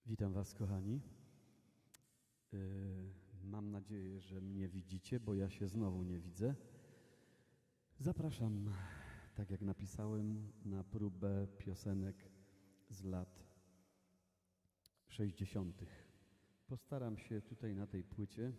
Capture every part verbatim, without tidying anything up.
Witam Was, kochani. Yy, mam nadzieję, że mnie widzicie, bo ja się znowu nie widzę. Zapraszam, tak jak napisałem, na próbę piosenek z lat sześćdziesiątych. Postaram się tutaj na tej płycie.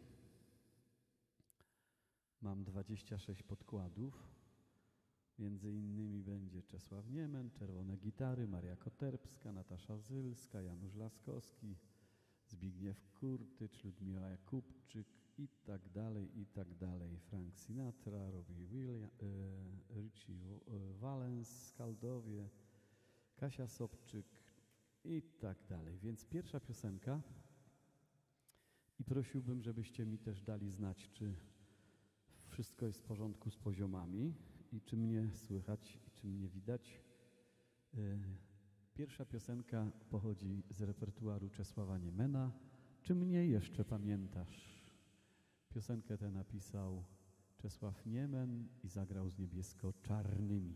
Mam dwadzieścia sześć podkładów. Między innymi będzie Czesław Niemen, Czerwone Gitary, Maria Koterpska, Natasza Zylska, Janusz Laskowski, Zbigniew Kurtycz, Ludmiła Jakubczyk i tak dalej, i tak dalej. Frank Sinatra, Robbie Williams, e, Richie Valens, Skaldowie, Kasia Sobczyk i tak dalej. Więc pierwsza piosenka i prosiłbym, żebyście mi też dali znać, czy wszystko jest w porządku z poziomami i czy mnie słychać i czy mnie widać. Pierwsza piosenka pochodzi z repertuaru Czesława Niemena. Czy mnie jeszcze pamiętasz? Piosenkę tę napisał Czesław Niemen i zagrał z niebiesko-czarnymi.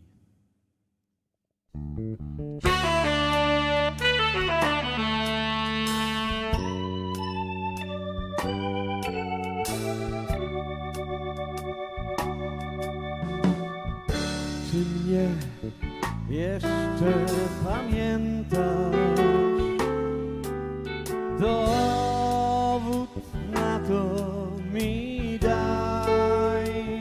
Czy mnie jeszcze pamiętasz? Dowód na to mi daj.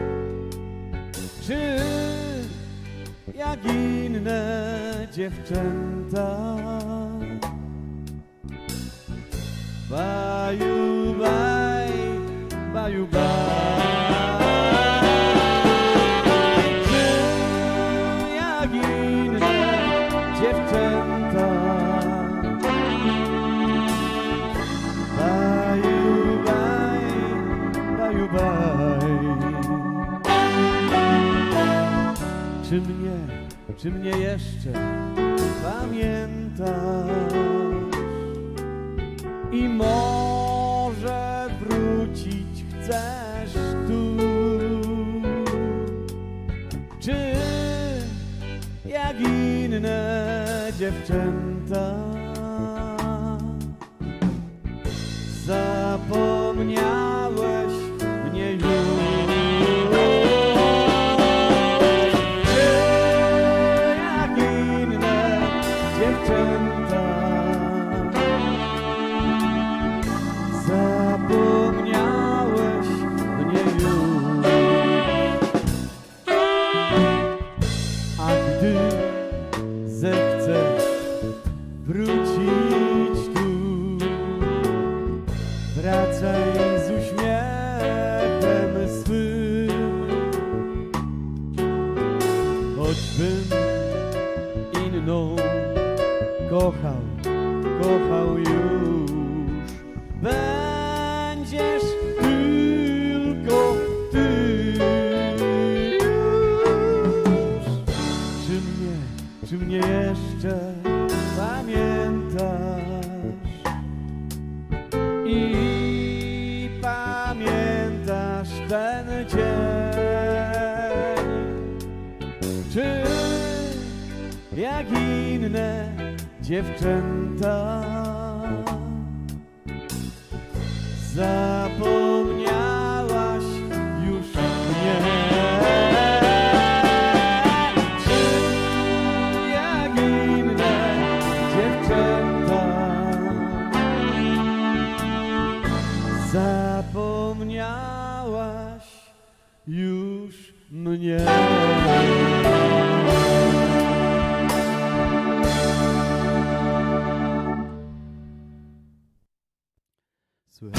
Czy jak inne dziewczęta baju baj, baju baj. Dziewczęta baju baj, baju baj. Czy mnie, czy mnie jeszcze pamiętasz? I może wrócić chcesz tu? Czy jak inne dziewczęta zapomniałeś mnie już? Czy jak inne dziewczęta zapomniałeś mnie już? A gdy zechcesz wrócić tu, wracaj z uśmiechem swym. Choćbym inną kochał, kochał już, będziesz tylko ty. Czy mnie, czy mnie jeszcze pamiętasz? I pamiętasz ten dzień? Czy jak inne dziewczęta zapomniałaś już mnie? Zapomniałaś już mnie. Słychać?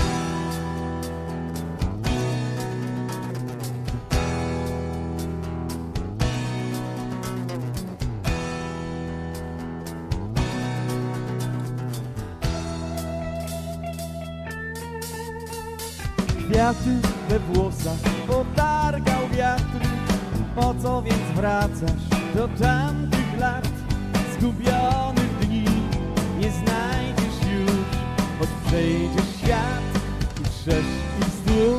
Kwiaty we włosach potargał wiatr. Po co więc wracasz do tamtych lat? Zgubionych dni nie znajdziesz już, choć przejdziesz świat i wszerz i wzdłuż.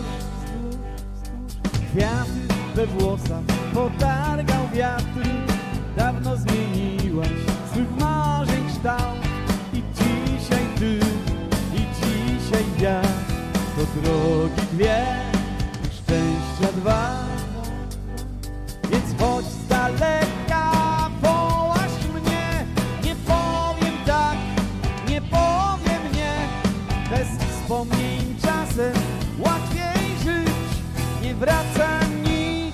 Kwiaty we włosach potargał wiatr. Dawno zmieniłaś swych marzeń kształt i dzisiaj drogi dwie, szczęścia dwa. Więc chodź z daleka, wołasz mnie. Nie powiem tak, nie powiem nie. Bez wspomnień czasem łatwiej żyć, nie wraca nic.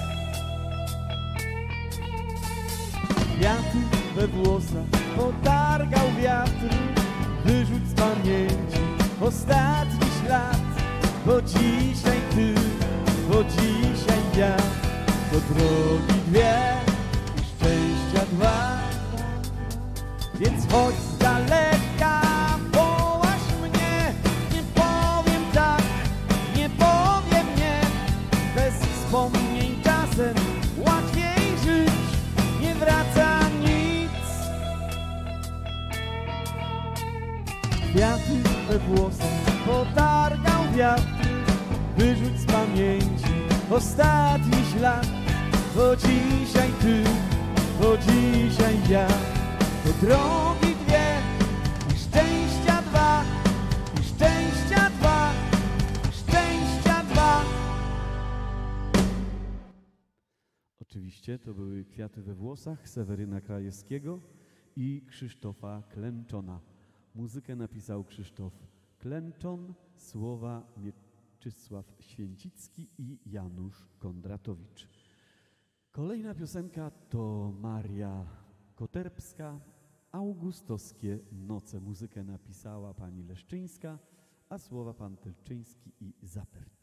Kwiaty we włosach potargał wiatr. Wyrzuć z pamięci ostatni ślad. Bo dzisiaj ty, bo dzisiaj ja. To drogi dwie i szczęścia dwa. Więc chodź z daleka, wołasz mnie. Nie powiem tak, nie powiem nie. Bez wspomnień czasem łatwiej żyć, nie wraca nic. Kwiaty we włosach potargał wiatr. Wyrzuć z pamięci ostatni ślad. Bo dzisiaj ty, bo dzisiaj ja. To drogi dwie i szczęścia dwa, i szczęścia dwa, i szczęścia dwa. Oczywiście to były Kwiaty we włosach Seweryna Krajewskiego i Krzysztofa Klęczona. Muzykę napisał Krzysztof Klęczon, słowa Mieczysław Święcicki i Janusz Kondratowicz. Kolejna piosenka to Maria Koterpska, Augustowskie noce. Muzykę napisała pani Leszczyńska, a słowa pan Tylczyński i Zapert.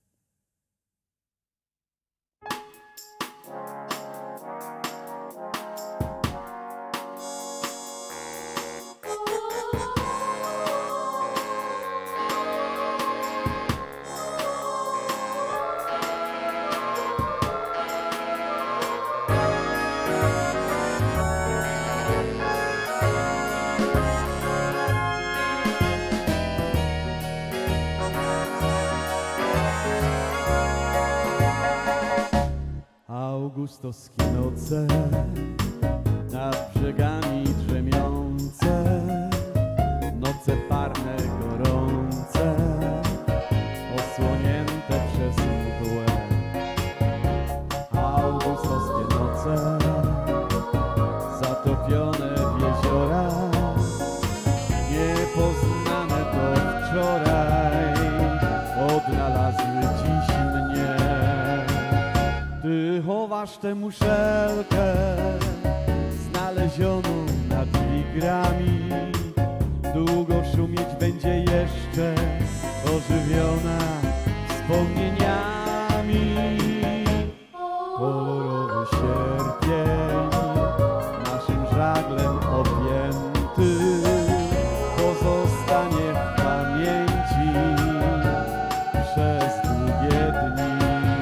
Augustowskie noce, nad brzegami drzemiące, noce parne, gorące, osłonięte przez mgłę. Augustowskie noce, zatopione w jeziorach, niepoznane do wczoraj, odnalazły dziś mnie. Ty chowasz tę muszelkę znalezioną nad wigrami. Długo szumieć będzie jeszcze, ożywiona wspomnieniami. Kolorowy sierpień naszym żaglem objęty pozostanie w pamięci przez długie dni.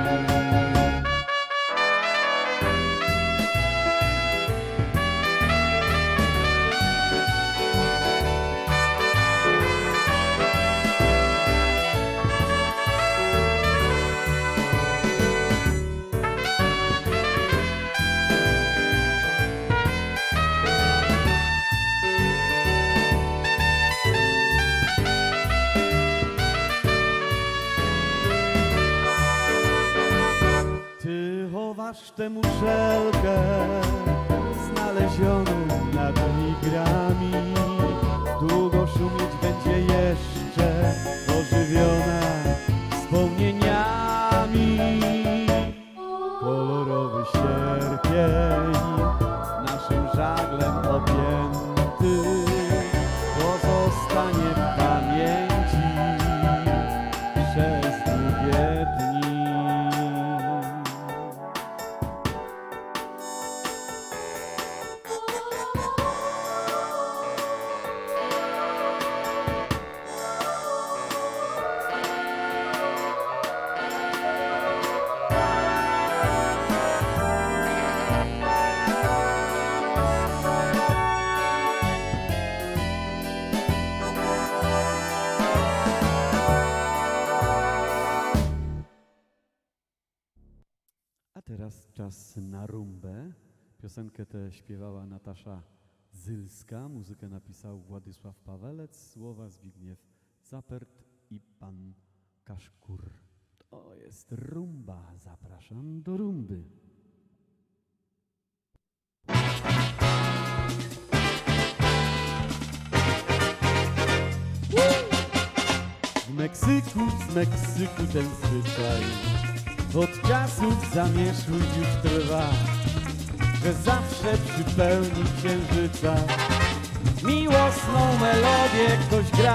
Chowasz tę muszelkę znalezioną nad wigrami. Długo szumieć będzie jeszcze, ożywiona wspomnieniami. Kolorowy sierpień naszym żaglem objęty pozostanie w pamięci przez długie dni. A teraz czas na rumbę. Piosenkę tę śpiewała Natasza Zylska, muzykę napisał Władysław Pawelec, słowa Zbigniew Zapert i pan Kaszkur. To jest rumba. Zapraszam do rumby. W Meksyku, z Meksyku ten zwyczaj od czasów zamierzchłych już trwa, że zawsze przy pełni księżyca miłosną melodię ktoś gra.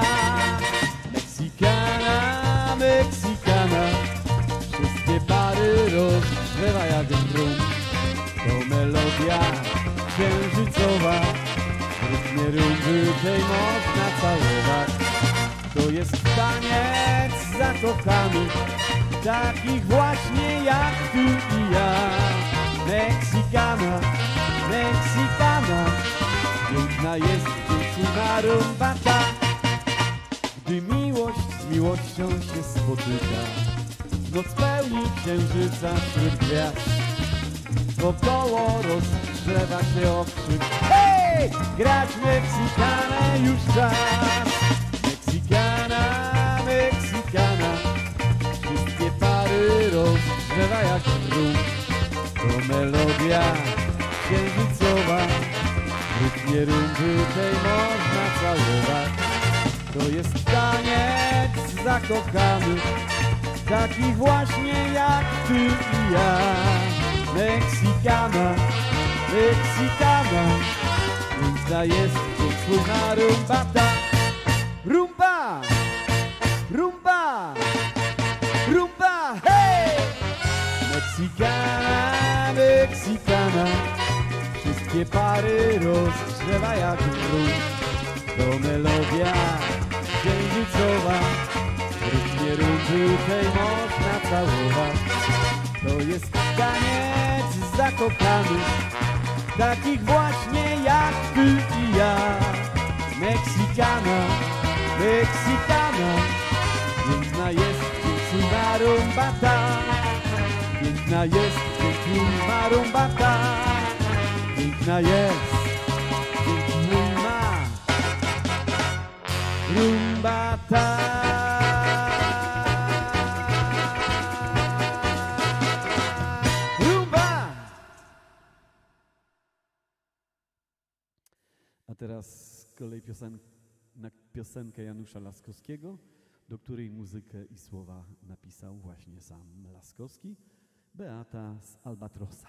Meksykana, Meksykana, wszystkie pary rozgrzewa jak drum. To melodia księżycowa, w rytmie rumby tej można całować. To jest taniec zakochanych, takich właśnie jak ty i ja. Meksykana, Meksykana, piękna jest piękna rumba ta. Gdy miłość z miłością się spotyka, noc pełni księżyca wśród gwiazd, wokoło rozgrzewa się okrzyk. Hej! Grać Meksykanę już czas! Meksykana, Meksykana, wszystkie pary rozgrzewa jak drum. To melodia księżycowa, w rytmie rumby tej można całować. To jest taniec zakochanych, takich właśnie jak ty i ja. Meksykana, Meksykana, piękna jest piękna rumba ta. Rumba, rumba, rumba, hej! Meksykana, Meksykana, wszystkie pary rozgrzewa jak drum. To melodia księżycowa, w rytmie rumby tej można całować. To jest taniec zakochanych, takich właśnie jak ty i ja. Meksykana, Meksykana, piękna jest piękna rumba ta. Piękna jest piękna rumba ta. Piękna jest piękna rumba ta. Rumba! A teraz z kolei piosen na piosenkę Janusza Laskowskiego, do której muzykę i słowa napisał właśnie sam Laskowski. Beata z Albatrosa.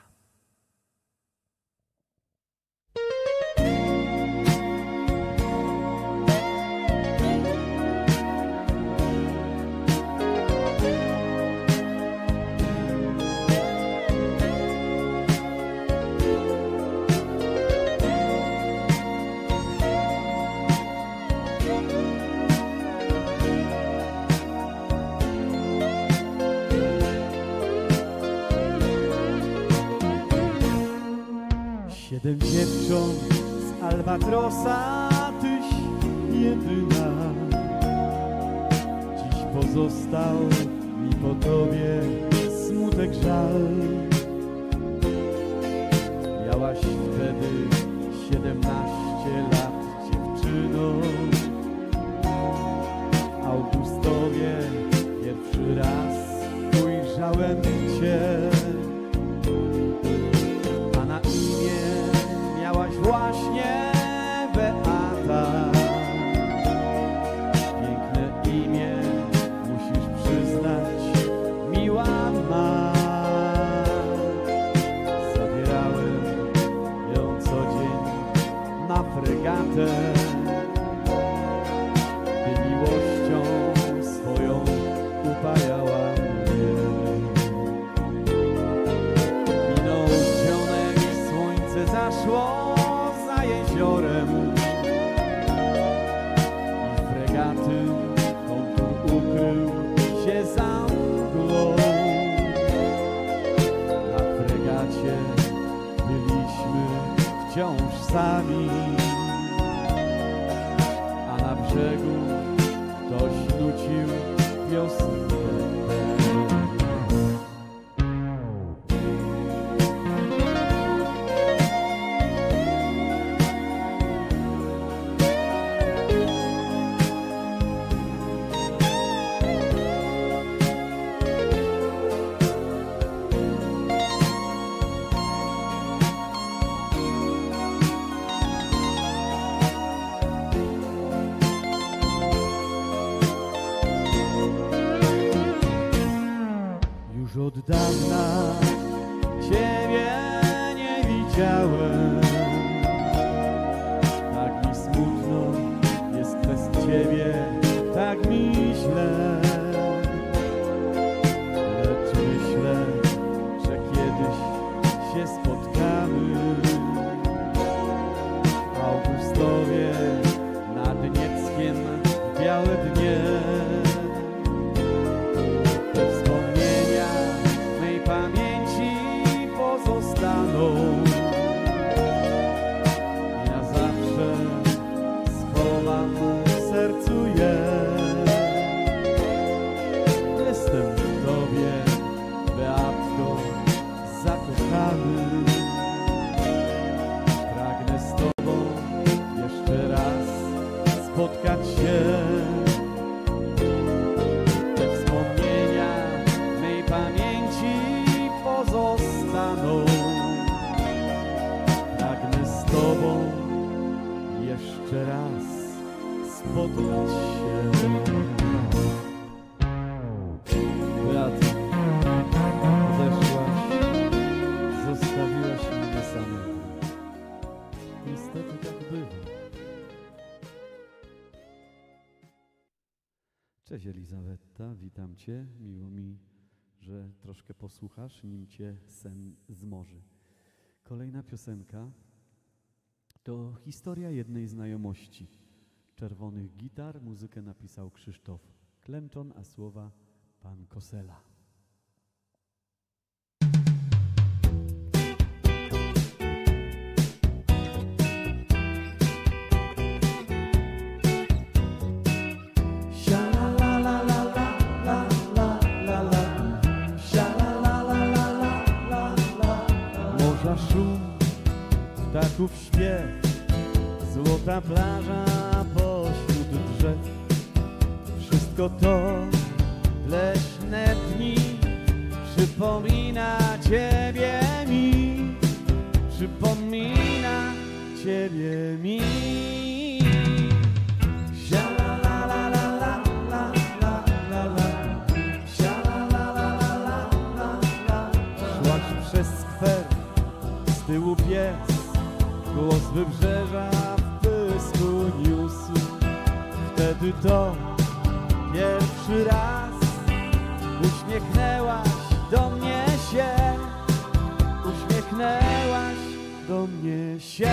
Siedem dziewcząt z Albatrosa, tyś jedyna. Dziś pozostał mi po tobie smutek, żal. Miałaś wtedy siedemnaście lat, dziewczyno. Augustowie, pierwszy raz ujrzałem cię. Właśnie Beata, piękne imię, musisz przyznać, miła ma. Zabierałem ją co dzień na fregatę, by miłością swoją upajała mnie. Minął dzionek, słońce zaszło jeziorem i fregaty kontur ukrył się za mgłą. Na fregacie byliśmy wciąż sami, a na brzegu ktoś nucił piosenkę. Ciebie nie widziałem. Tak mi smutno jest bez Ciebie, tak mi źle. Lecz myślę, że kiedyś się spotkamy. W Augustowie nad Nieckiem w białe dnie. Te wspomnienia mej pamięci pozostaną i na zawsze schowam w sercu je. Jestem w Tobie, Beatko, zakochany. Pragnę z Tobą jeszcze raz spotkać się. Te wspomnienia mej pamięci pozostaną. Pragnę z Tobą jeszcze raz spotkać się. Beato, odeszłaś, zostawiłaś mnie samego. Niestety tak bywa. Cześć Elizabetta, witam Cię. Miło mi, że troszkę posłuchasz, nim Cię sen zmorzy. Kolejna piosenka to historia jednej znajomości. Czerwonych gitar, muzykę napisał Krzysztof Klęczon, a słowa pan Kosela. Morza szum, ptaków śpiew, złota plaża pośród drzew. Wszystko to leśne dni przypomina Ciebie mi, przypomina Ciebie mi. Szłaś przez skwer, z tyłu pies, głos wybrzeża w pysku niósł. Wtedy to pierwszy raz uśmiechnęłaś do mnie się, uśmiechnęłaś do mnie się.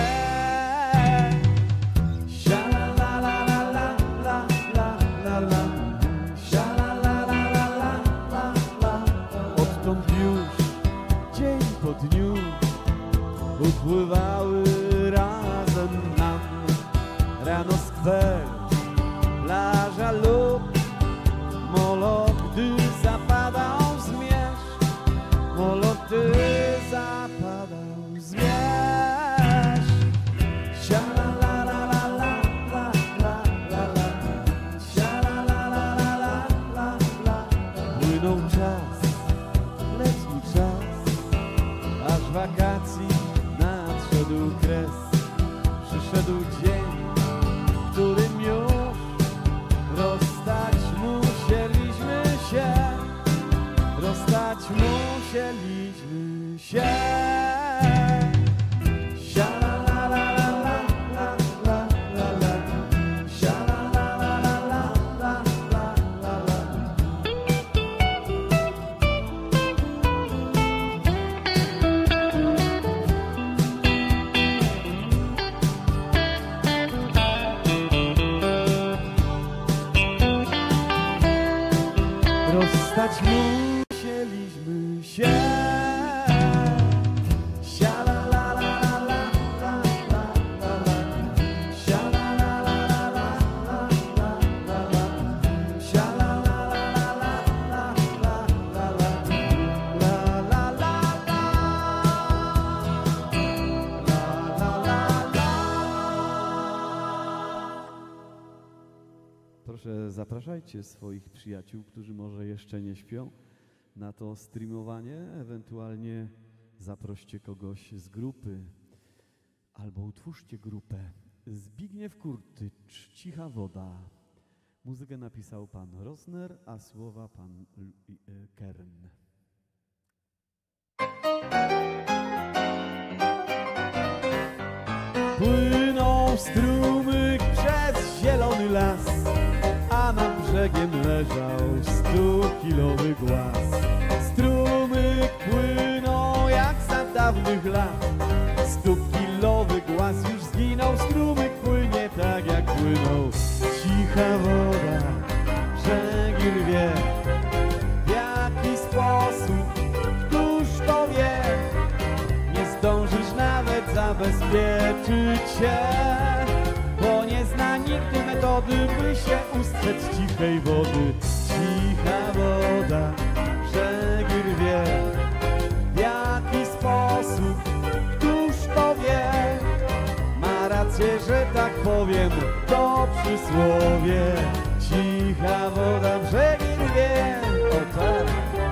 Odtąd już dzień po dniu upływały razem nam. Rano skwer, plaża lub molo, gdy zapadał zmierzch. Molo, gdy zapadał zmierzch. Sia la la la la la la la la la. Sia la la la la la la la. Płynął czas, letni czas, aż wakacji nadszedł kres. Przyszedł dzień, w którym już rozstać musieliśmy się, rozstać musieliśmy się. Sia la la la la la la la la la. Sia la la la la la la la la la. Rozstać musieliśmy się. Sia la la la la la la la la la. Sia la la la la la la la la la. Sia la la la la la la la la la. La la la la. La la la la. Proszę, zapraszajcie swoich przyjaciół, którzy może jeszcze nie śpią, na to streamowanie, ewentualnie zaproście kogoś z grupy albo utwórzcie grupę. Zbigniew Kurtycz, Cicha woda. Muzykę napisał pan Rosner, a słowa pan Kern. Płynął strumyk przez zielony las, a nad brzegiem leżał stukilowy głaz. Strumyk płynął jak za dawnych lat, stukilowy głaz już zginął. Strumyk płynie tak jak płynął. Cicha woda, brzegi rwie, w jaki sposób, któż to wie? Nie zdążysz nawet zabezpieczyć się, bo nie zna nigdy metody, by się ustrzec cichej wody. Cicha woda, brzegi rwie, w jaki sposób, któż to wie? Ma rację, że tak powiem, to przysłowie. Cicha woda, brzegi rwie, o tak.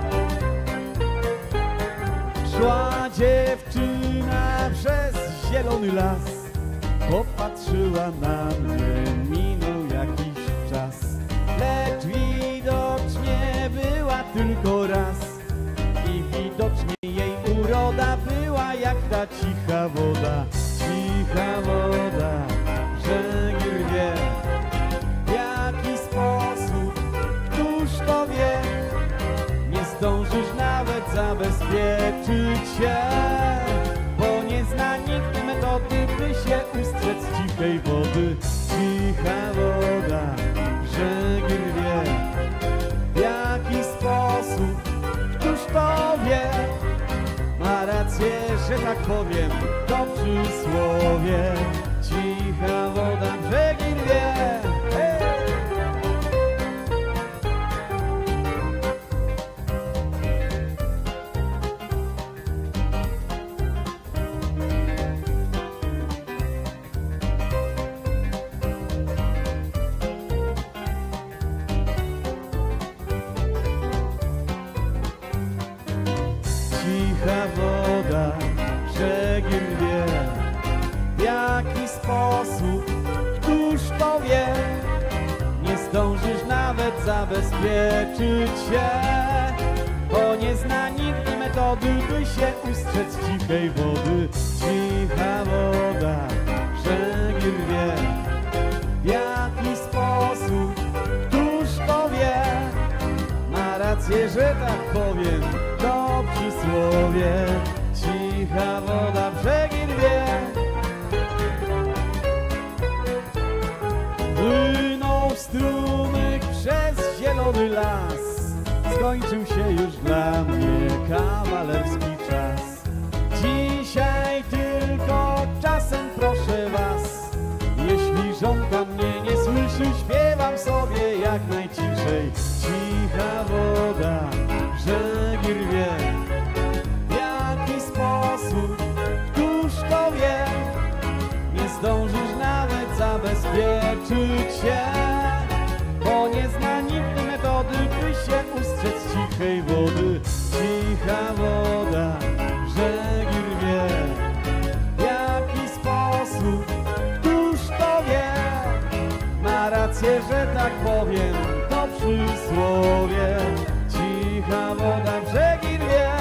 Szła dziewczyna przez zielony las, popatrzyła na mnie, minął jakiś czas, lecz widocznie była tylko raz i widocznie jej uroda była jak ta cicha woda. Cicha woda, brzegi rwie, w jaki sposób, któż to wie? Nie zdążysz nawet zabezpieczyć się, bo nie zna nikt metody, by się ustrzec cichej wody. Cicha woda, brzegi rwie, w jaki sposób, któż to wie? Ma rację, że tak powiem, to przysłowie. Cicha woda, brzegi rwie. Hey! Cicha woda, brzegi rwie, w jaki sposób, któż to wie? Nie zdążysz nawet zabezpieczyć się, bo nie zna nigdy metody, by się ustrzec cichej wody. Cicha woda, brzegi rwie, w jaki sposób, któż to wie? Ma rację, że tak powiem, to przysłowie. Cicha woda, brzegi rwie. Płynął strumyk przez zielony las, skończył się już dla mnie kawalerski czas. Dzisiaj tylko czasem proszę was, jeśli żonka mnie nie słyszy, śpiewam sobie jak najciszej. Cicha woda, brzegi rwie, w jaki sposób, któż to wie? Nie zdążysz nawet zabezpieczyć się, bo nie zna nikt metody, by się ustrzec cichej wody. Cicha woda, brzegi rwie, w jaki sposób, któż to wie? Ma rację, że tak powiem, to przysłowie. Cicha woda, brzegi rwie.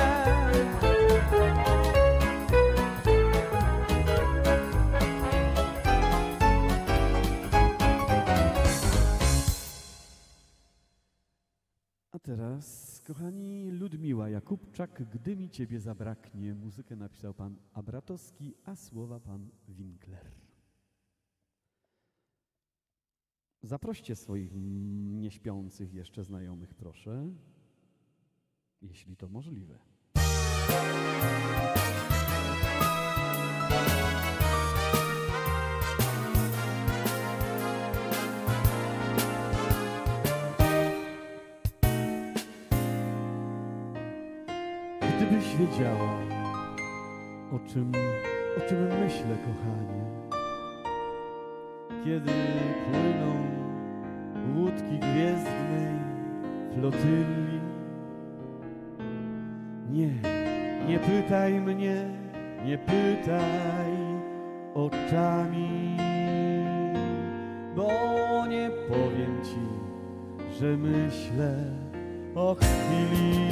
A teraz, kochani, Ludmiła Jakubczak, Gdy mi ciebie zabraknie. Muzykę napisał pan Abratowski, a słowa pan Winkler. Zaproście swoich nieśpiących jeszcze znajomych, proszę, jeśli to możliwe. Gdybyś wiedziała, o czym, o czym myślę, kochanie, kiedy płyną łódki gwiezdnej flotylli. Nie, nie pytaj mnie, nie pytaj oczami, bo nie powiem ci, że myślę o chwili,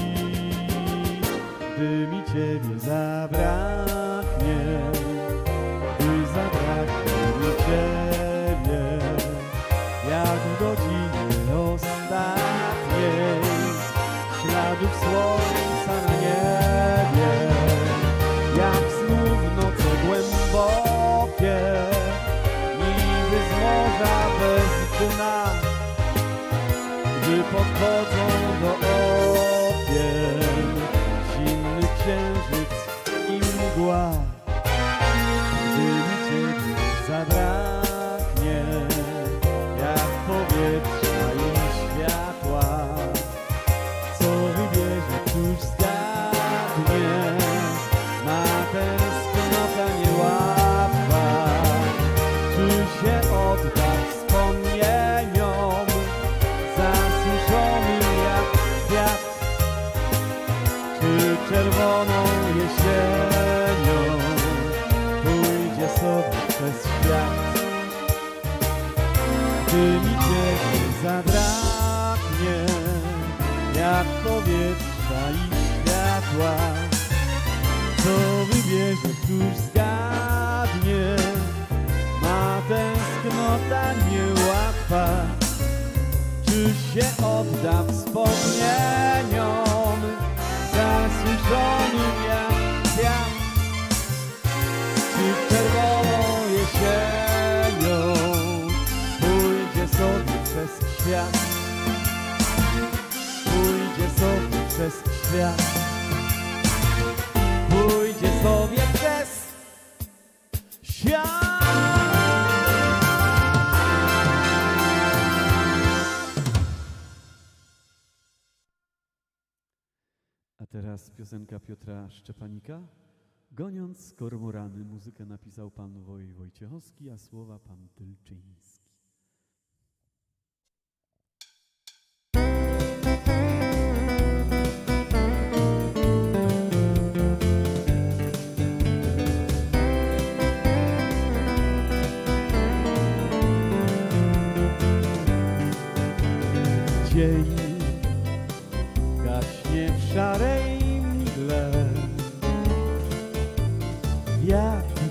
gdy mi ciebie zabraknie, gdy zabraknie. schodzą do okien, zimny księżyc i mgła. Gdy mi ciebie zabraknie, jak powietrza i światła, co wybierze, któż zgadnie, ma tęsknota niełatwa, czy się odda wspomnieniom zasuszonym jak kwiat, czy czerwoną jesienią pójdzie sobie przez świat. Gdy mi ciebie zabraknie, jak powietrza i światła, co wybierze, któż zgadnie, ma tęsknota niełatwa, czy się odda wspomnieniom zasuszonym jak kwiat, czy czerwoną jesienią pójdzie sobie przez świat, pójdzie sobie przez świat, pójdzie sobie przez świat. A teraz piosenka Piotra Szczepanika. Goniąc kormorany. Muzykę napisał pan Woj Wojciechowski, a słowa pan Tylczyński. Dzień gaśnie w szarej mgle, wiatr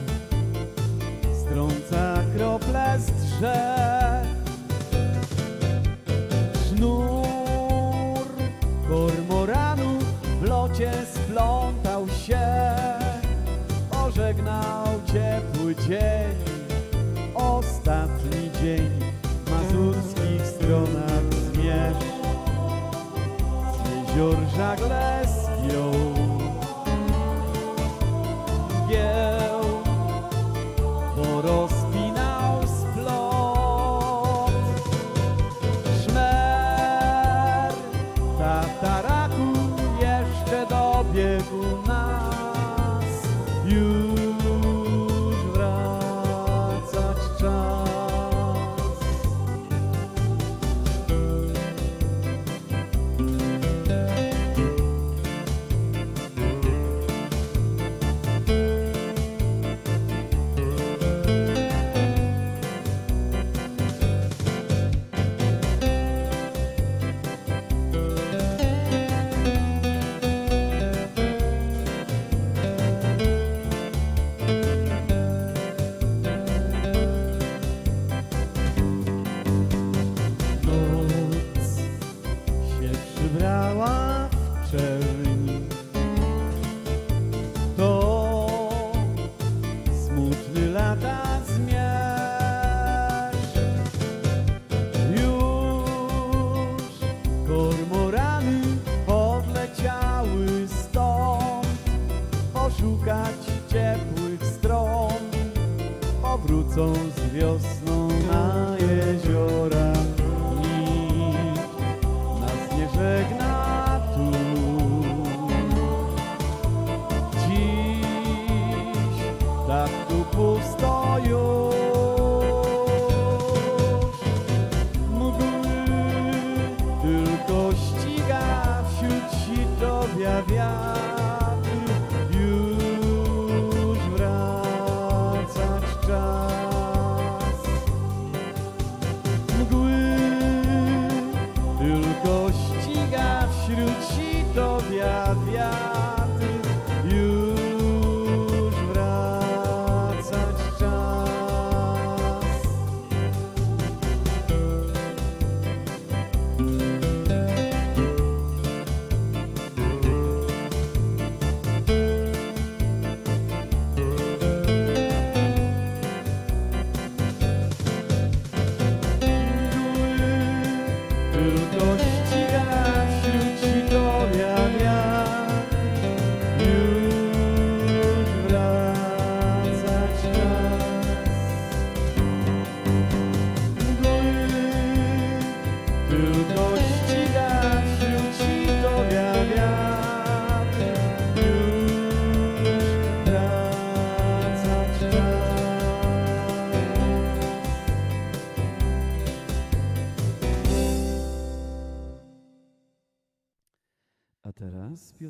strąca krople z drzew, sznur kormoranu w locie splątał się, pożegnał ciepły dzień, ostatni dzień w mazurskich stronach zmierz. Z jezior żagle zgiął gieł, bo rozpinał splot. Szmer tataraku jeszcze dobiegł nas, już wracać czas. Przybrała w czerni, to smutny lata zmierzch. Już kormorany odleciały stąd, poszukać ciepłych stron, powrócą z wiosną na jeziora. Żegna tu dziś, tak tu pusto już. Mgły tylko ściga wśród sitowia wiatr, już wracać czas. Mgły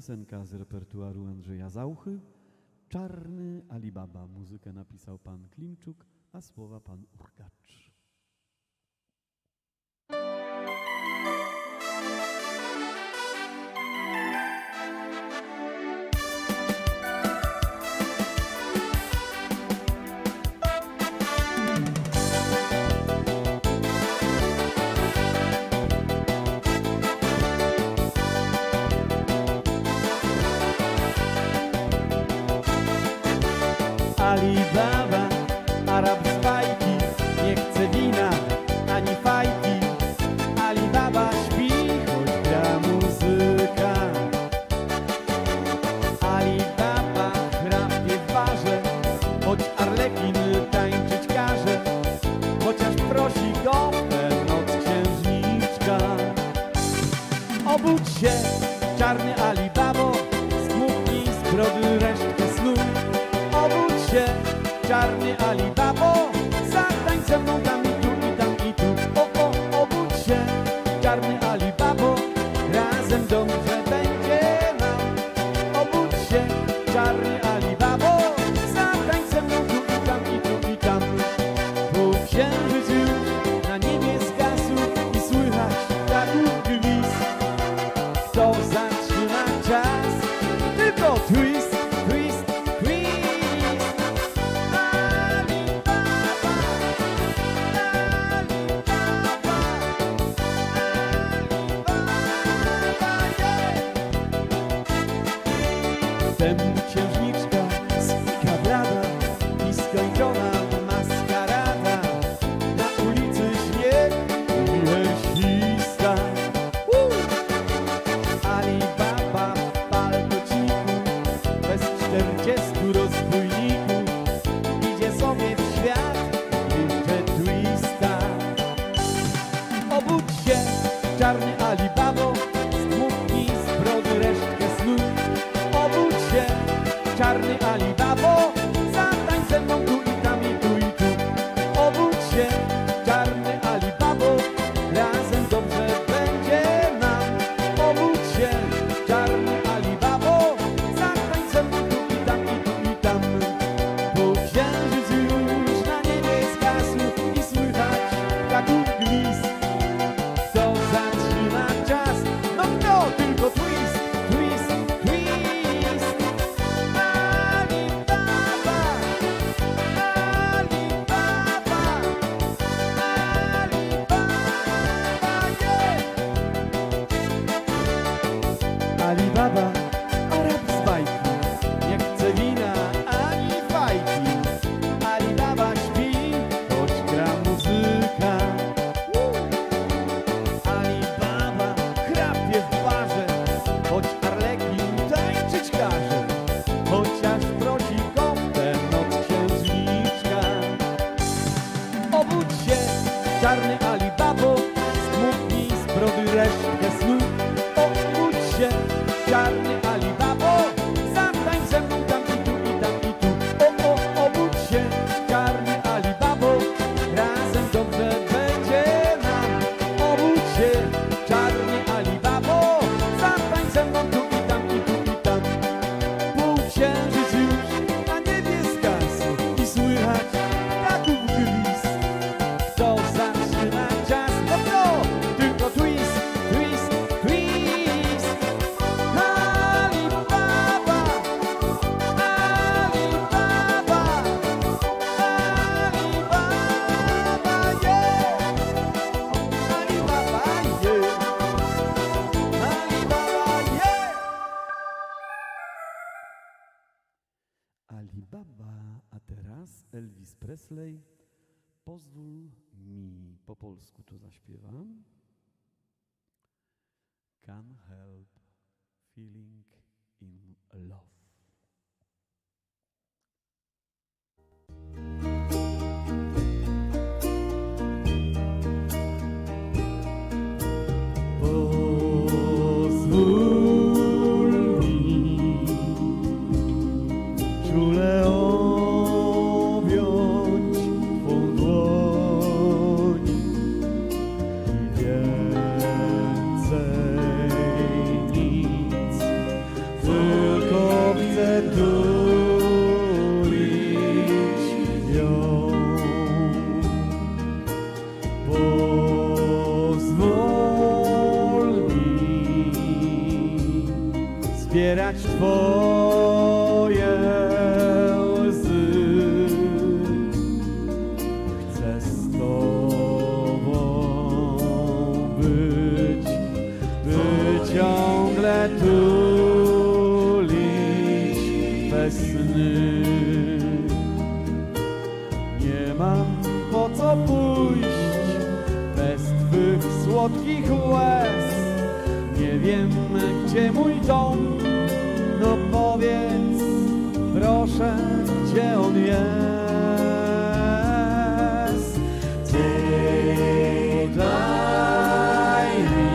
piosenka z repertuaru Andrzeja Zauchy. Czarny Alibaba. Muzykę napisał pan Klimczuk, a słowa pan Urgacz. Alibaba, Arab z bajki, nie chce wina ani fajki. Alibaba śpi, choć gra muzyka. Alibaba chrapie w barze, choć arlekin tańczyć każe. Chociaż prosi go w noc księżniczka. Obudź się, czarny Alibabo, zmuchnij z brody resztkę snu. Obudź się, czarny Alibabo, zatańcz ze mną tam i tu i tam i tu. O, o, obudź się, czarny Alibabo, razem dobrze będzie nam. Obudź się, czarny Alibabo, zatańcz ze mną tu i tam i tu i tam. Bo księżyc już na niebie zgasł i słychać ptaków gwizd. Kto zatrzyma czas? Tylko twist, twist, twist. Wtem księżniczka znika blada i skończona maskarada. Na ulicy śnieg i śwista. Alibaba w paltociku, bez czterdziestu rozbójników, idzie sobie w świat jeszcze twista. Obudź się, czarny Alibabo, zmuchnij z brody resztkę snu. Obudź się, czarny Alibabo, zatańcz ze mną tu i tam i tu i tu. Obudź się, czarny Alibabo, razem dobrze będzie nam. Obudź się, czarny Alibabo, zatańcz ze mną tu i tam i tu i tam. Bo księżyc już na niebie zgasł i słychać ptaków gwizd. Kto zatrzyma czas? No kto? Tylko twist, twist, twist. Alibaba, Alibaba, Alibaba, yeah. Alibaba, Arab z bajki, nie chce wina ani fajki. Alibaba śpi, choć gra muzyka. Alibaba chrapie w barze, choć arlekin tańczyć każe. Chociaż prosi go w tę noc księżniczka. Obudź się, czarny Alibabo, zmuchnij z brody resztkę snu. Obudź się, czarny Alibabo, zatańcz ze mną tam i tu i tam i tu. O, o, obudź się, czarny Alibabo, razem dobrze będzie nam. Obudź się, czarny Alibabo, zatańcz ze mną tu i tam i tu i tam. Półksiężyc już na niebie zgasł i słychać ptaków gwizd. Kto zatrzyma czas? No kto? Tylko twist, twist, twist. Alibaba, Alibaba, Alibaba, yeah. Alibaba, yeah. Alibaba, yeah. Alibaba, a teraz Elvis Presley. Pozwól mi, po polsku to zaśpiewam. Can't help feeling in love. Pozwól mi czule objąć twą dłoń i więcej nic sny. Nie mam po co pójść bez twych słodkich łez. Nie wiem, gdzie mój dom, no powiedz, proszę, gdzie on jest. Ty daj mi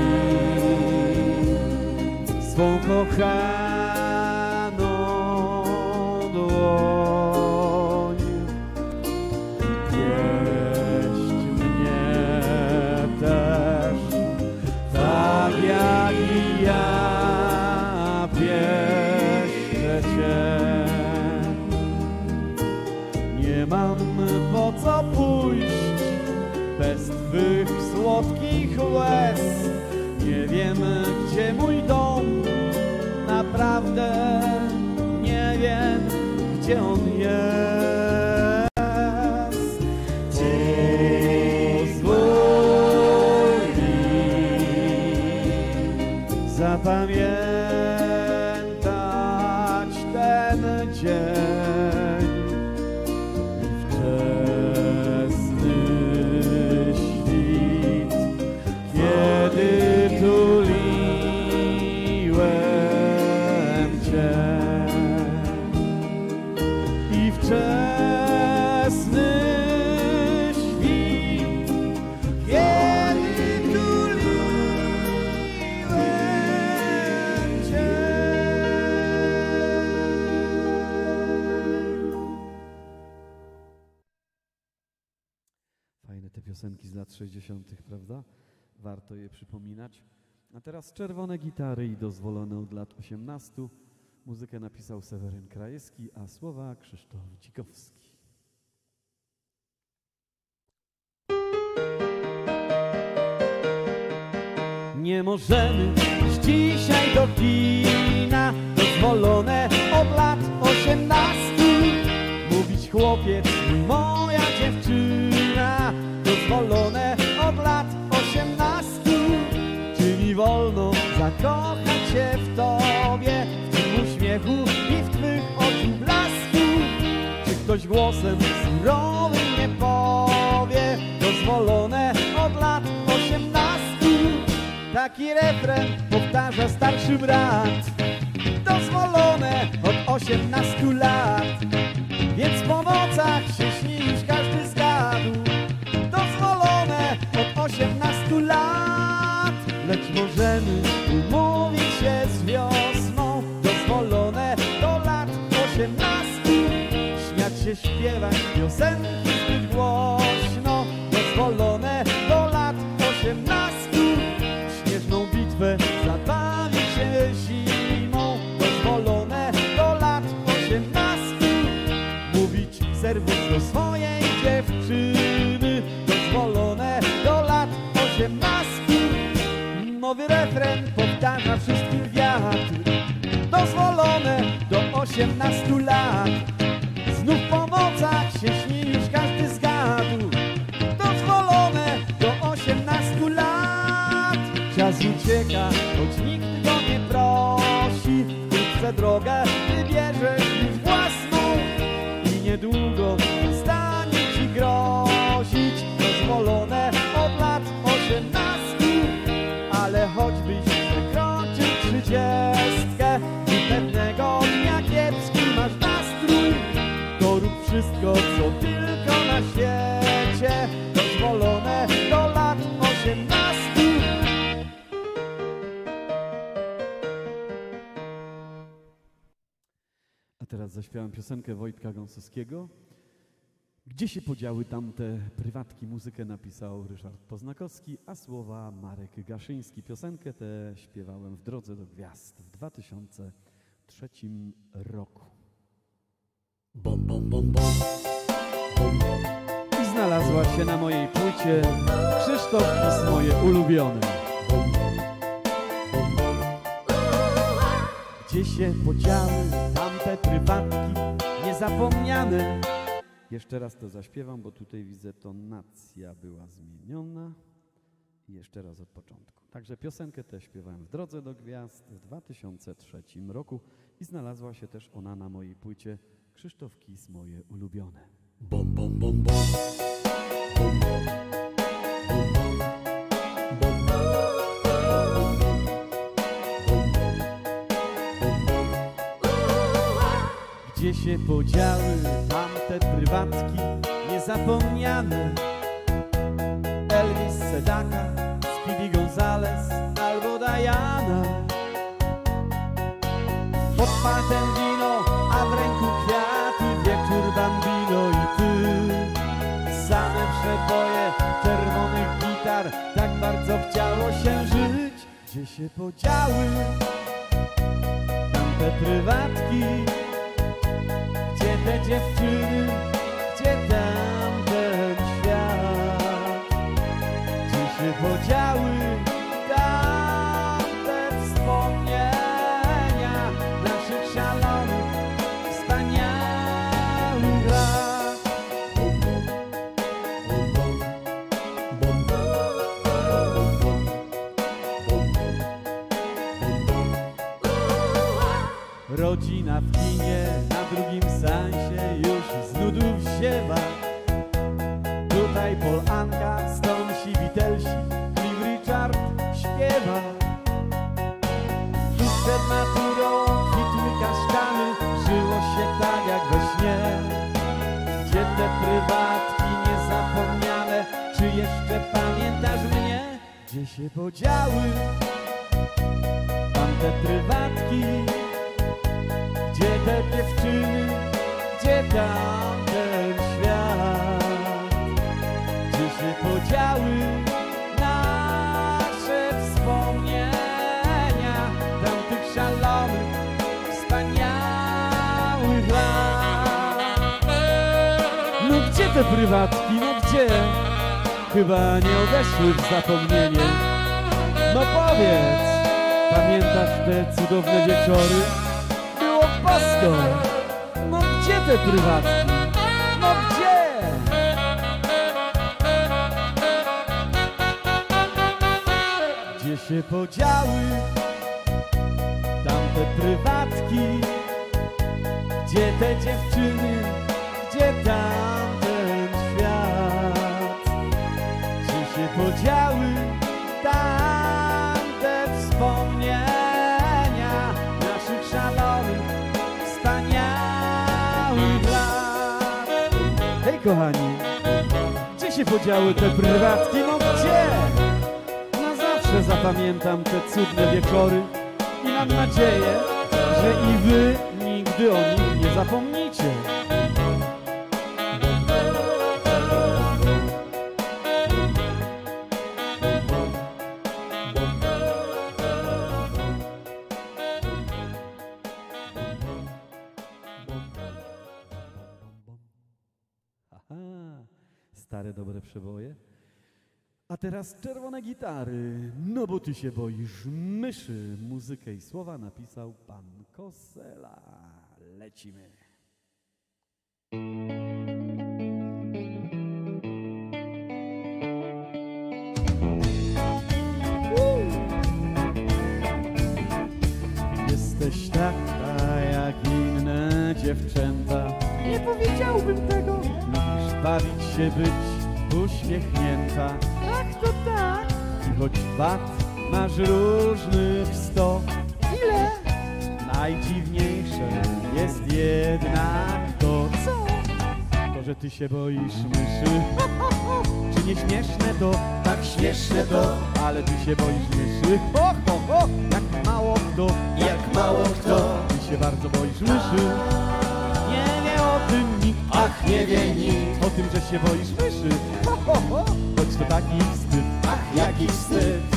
swą kochaną dłoń. Wieść mnie też, tak jak i ja pieszczę Cię. Nie mam po co pójść bez twych słodkich łez. Nie wiem, gdzie mój dom, naprawdę nie wiem, gdzie on jest. Pozwól mi zapamiętać ten dzień, wczesny świt, kiedy tuliłem Cię. I wczesny świt, kiedy tuliłem Cię. Fajne te piosenki z lat sześćdziesiątych, prawda? Warto je przypominać. A teraz czerwone gitary i dozwolone od lat osiemnastu. Muzykę napisał Seweryn Krajewski, a słowa Krzysztof Dzikowski. Nie możemy iść dzisiaj do kina, dozwolone od lat osiemnastu. Mówić chłopiec, moja dziewczyna, dozwolone od lat osiemnastu. Czy mi wolno zakochać się w Tobie, w Twym uśmiechu i w Twych oczu blasku? Czy ktoś głosem surowym nie powie, dozwolone od lat osiemnastu? Taki refren powtarza starszy brat, dozwolone od osiemnastu lat. Więc po nocach się śni, już każdy zgadł, dozwolone od osiemnastu lat. Lecz możemy umówić się z wiosną, dozwolone do lat osiemnastu. Śmiać się, śpiewać piosenki zbyt głośno, dozwolone do lat osiemnastu. Śnieżną bitwę zabawić się zimą, dozwolone do lat osiemnastu. Mówić serwus do swojej dziewczyny, dozwolone do lat osiemnastu. Nowy refren powtarza wszystkim wiatr, dozwolone do osiemnastu lat. Znów po nocach się śni, już każdy zgadł, dozwolone do osiemnastu lat. Czas ucieka, choć nikt go nie prosi, wkrótce drogę wybierzesz już własną i niedługo stanie ci grozić, dozwolone od lat osiemnastu. Ale choćbyś przekroczył trzydziestkę i pewnego dnia kiepski masz nastrój, to rób wszystko, co tylko na świecie, dozwolone do lat osiemnastu. A teraz zaśpiewam piosenkę Wojtka Gąsowskiego. Gdzie się podziały tamte prywatki? Muzykę napisał Ryszard Poznakowski, a słowa Marek Gaszyński. Piosenkę tę śpiewałem w Drodze do Gwiazd w dwa tysiące trzecim roku. Bom, bom, bom, bom. Bom, bom. I znalazła się na mojej płycie Krzysztof Kis, moje ulubione. Bom, bom. Bom, bom. Gdzie się podziały tamte prywatki niezapomniane? Jeszcze raz to zaśpiewam, bo tutaj widzę, tonacja była zmieniona. I jeszcze raz od początku. Także piosenkę tę śpiewałem w Drodze do Gwiazd w dwa tysiące trzecim roku i znalazła się też ona na mojej płycie Krzysztof Kis, moje ulubione. Bom, bom, bom, bom. Bom, bom. Bom, bom. Bom, bom. Bom, bom. Bom, bom. Gdzie się podziały tamte prywatki niezapomniane? Elvis Sedaka, Speedy Gonzales albo Diana. Pod pachtem wino, a w ręku kwiaty, wieczór bambino i ty. Same przeboje czerwonych gitar, tak bardzo chciało się żyć. Gdzie się podziały tamte prywatki? Gdzie te dziewczyny, gdzie tamten świat? Gdzie się podziały tamte wspomnienia naszych szalonych, wspaniałych lat? Bom, bom. Bom, bom. Bom, bom. Bom, bom. Bom, bom. Bom, bom. Rodzina w kinie, na drugim seansie już z nudów ziewa. Tutaj Paul Anka, Stonesi, Beatlesi, Cliff Richard śpiewa. Tu przed naturą kwitły kasztany, żyło się tak jak we śnie. Gdzie te prywatki niezapomniane, czy jeszcze pamiętasz mnie? Gdzie się podziały tamte prywatki? Gdzie te dziewczyny, gdzie tamten świat? Gdzie się podziały nasze wspomnienia tamtych szalonych, wspaniałych lat? No gdzie te prywatki, no gdzie? Chyba nie odeszły w zapomnienie. No powiedz, pamiętasz te cudowne wieczory? Pasko, no gdzie te prywatki? No gdzie? Gdzie się podziały tamte prywatki? Gdzie te dziewczyny? Gdzie tamten świat? Gdzie się podziały tamte wspomnienia naszych szalonych, wspaniałych lat? Hej kochani, gdzie się podziały te prywatki? No gdzie? Na zawsze zapamiętam te cudne wieczory i mam nadzieję, że i wy nigdy o nich nie zapomnicie. Stare, dobre przeboje. A teraz czerwone gitary. No bo ty się boisz myszy. Muzykę i słowa napisał pan Kosela. Lecimy. Jesteś taka jak inne dziewczęta. Nie powiedziałbym tego. Lubisz bawić się, być uśmiechnięta. Ach, to tak. I choć wad masz różnych sto. Ile? Najdziwniejsze jest jednak to, co? To, że ty się boisz myszy. Czy nie śmieszne to? Tak śmieszne to. Ale ty się boisz myszy. Ho, ho, ho. Jak mało kto. Jak mało kto. Ty się bardzo boisz myszy. Nie wie o tym nikt. Ach, nie wie nikt. O tym, że się boisz myszy. Ho, ho, ho. Choć to taki wstyd. Ach, jaki wstyd.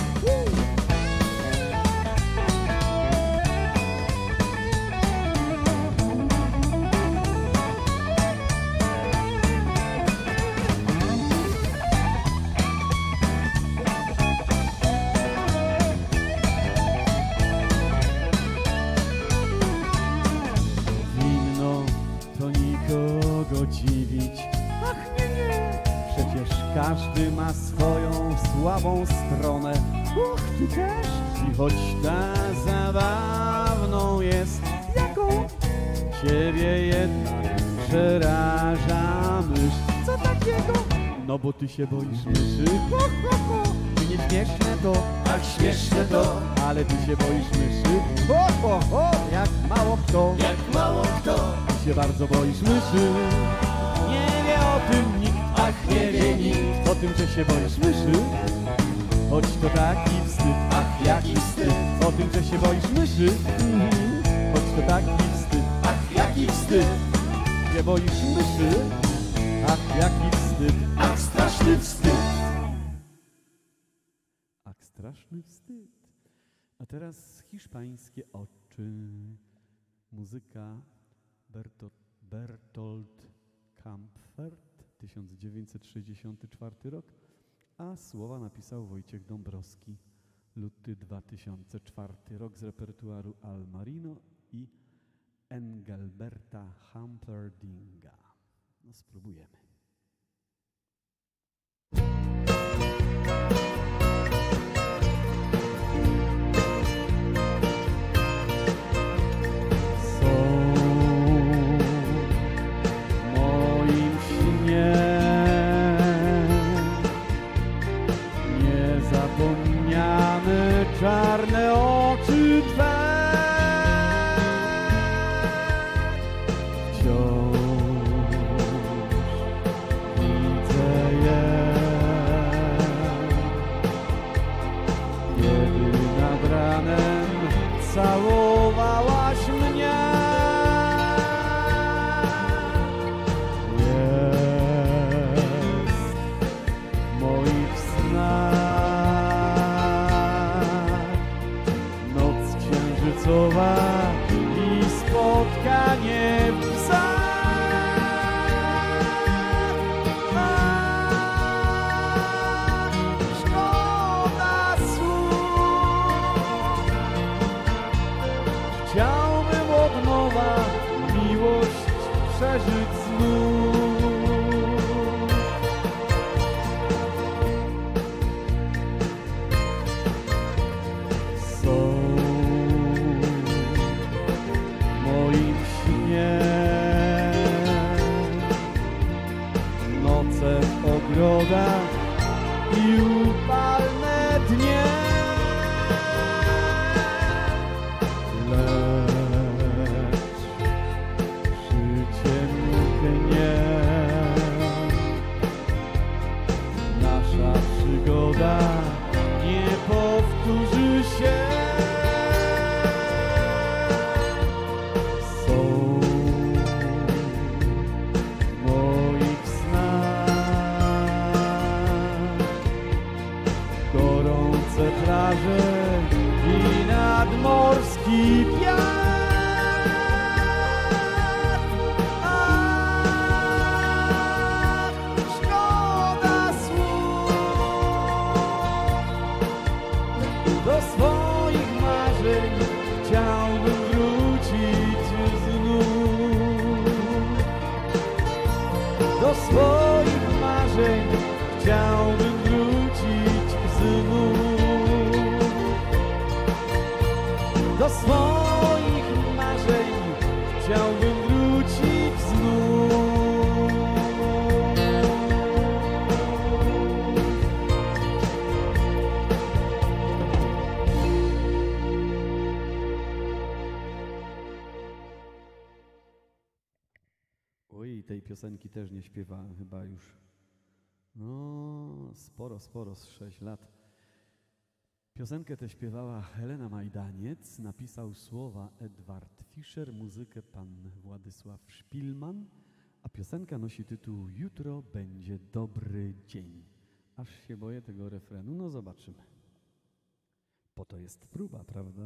Dziwić. Ach nie, nie. Przecież każdy ma swoją słabą stronę. Och, ty też. I choć ta zabawną jest, jaką? Ciebie jednak przeraża mysz. Co takiego? No bo ty się boisz myszy. Ho, ho, ho. Ty nie śmieszne to, Ach, śmieszne to, ale ty się boisz myszy. Ho, ho, ho, jak mało kto. jak mało kto. Ty się bardzo boisz myszy. Nie wie o tym nikt. Ach, nie wie nikt. O tym, że się boisz myszy. Choć to taki wstyd. Ach, jaki wstyd. O tym, że się boisz myszy. Mhm. Choć to taki wstyd. Ach, jaki wstyd. Nie boisz myszy. Ach, jaki wstyd. Ach, straszny wstyd. Ach, straszny wstyd. A teraz hiszpańskie oczy. Muzyka Bertolt, Bertolt Kampfert, tysiąc dziewięćset sześćdziesiąty czwarty rok, a słowa napisał Wojciech Dąbrowski, luty dwa tysiące czwarty rok, z repertuaru Al Marino i Engelberta Humperdinga. No spróbujemy. Czarne oczy Twe, wciąż widzę je, kiedy nad ranem całowałaś mnie. Jest w moich snach i spotkanie w psach. Szkoda słów. Chciałbym od nowa miłość przeżyć znów. Noce w ogrodach i upalne dnie, lecz przy ciemnym dnie nasza przygoda nie powtórzy się. Plaże i nadmorski piach. Ach, szkoda słów. Do swoich marzeń chciałbym wrócić znów. Do swoich marzeń chciałbym wrócić znów. Do swoich marzeń chciałbym wrócić znów. Oj, tej piosenki też nie śpiewałem chyba już. No, sporo, sporo, z sześć lat. Piosenkę tę śpiewała Helena Majdaniec, napisał słowa Edward Fischer, muzykę pan Władysław Szpilman, a piosenka nosi tytuł Jutro będzie dobry dzień. Aż się boję tego refrenu, no zobaczymy. Po to jest próba, prawda?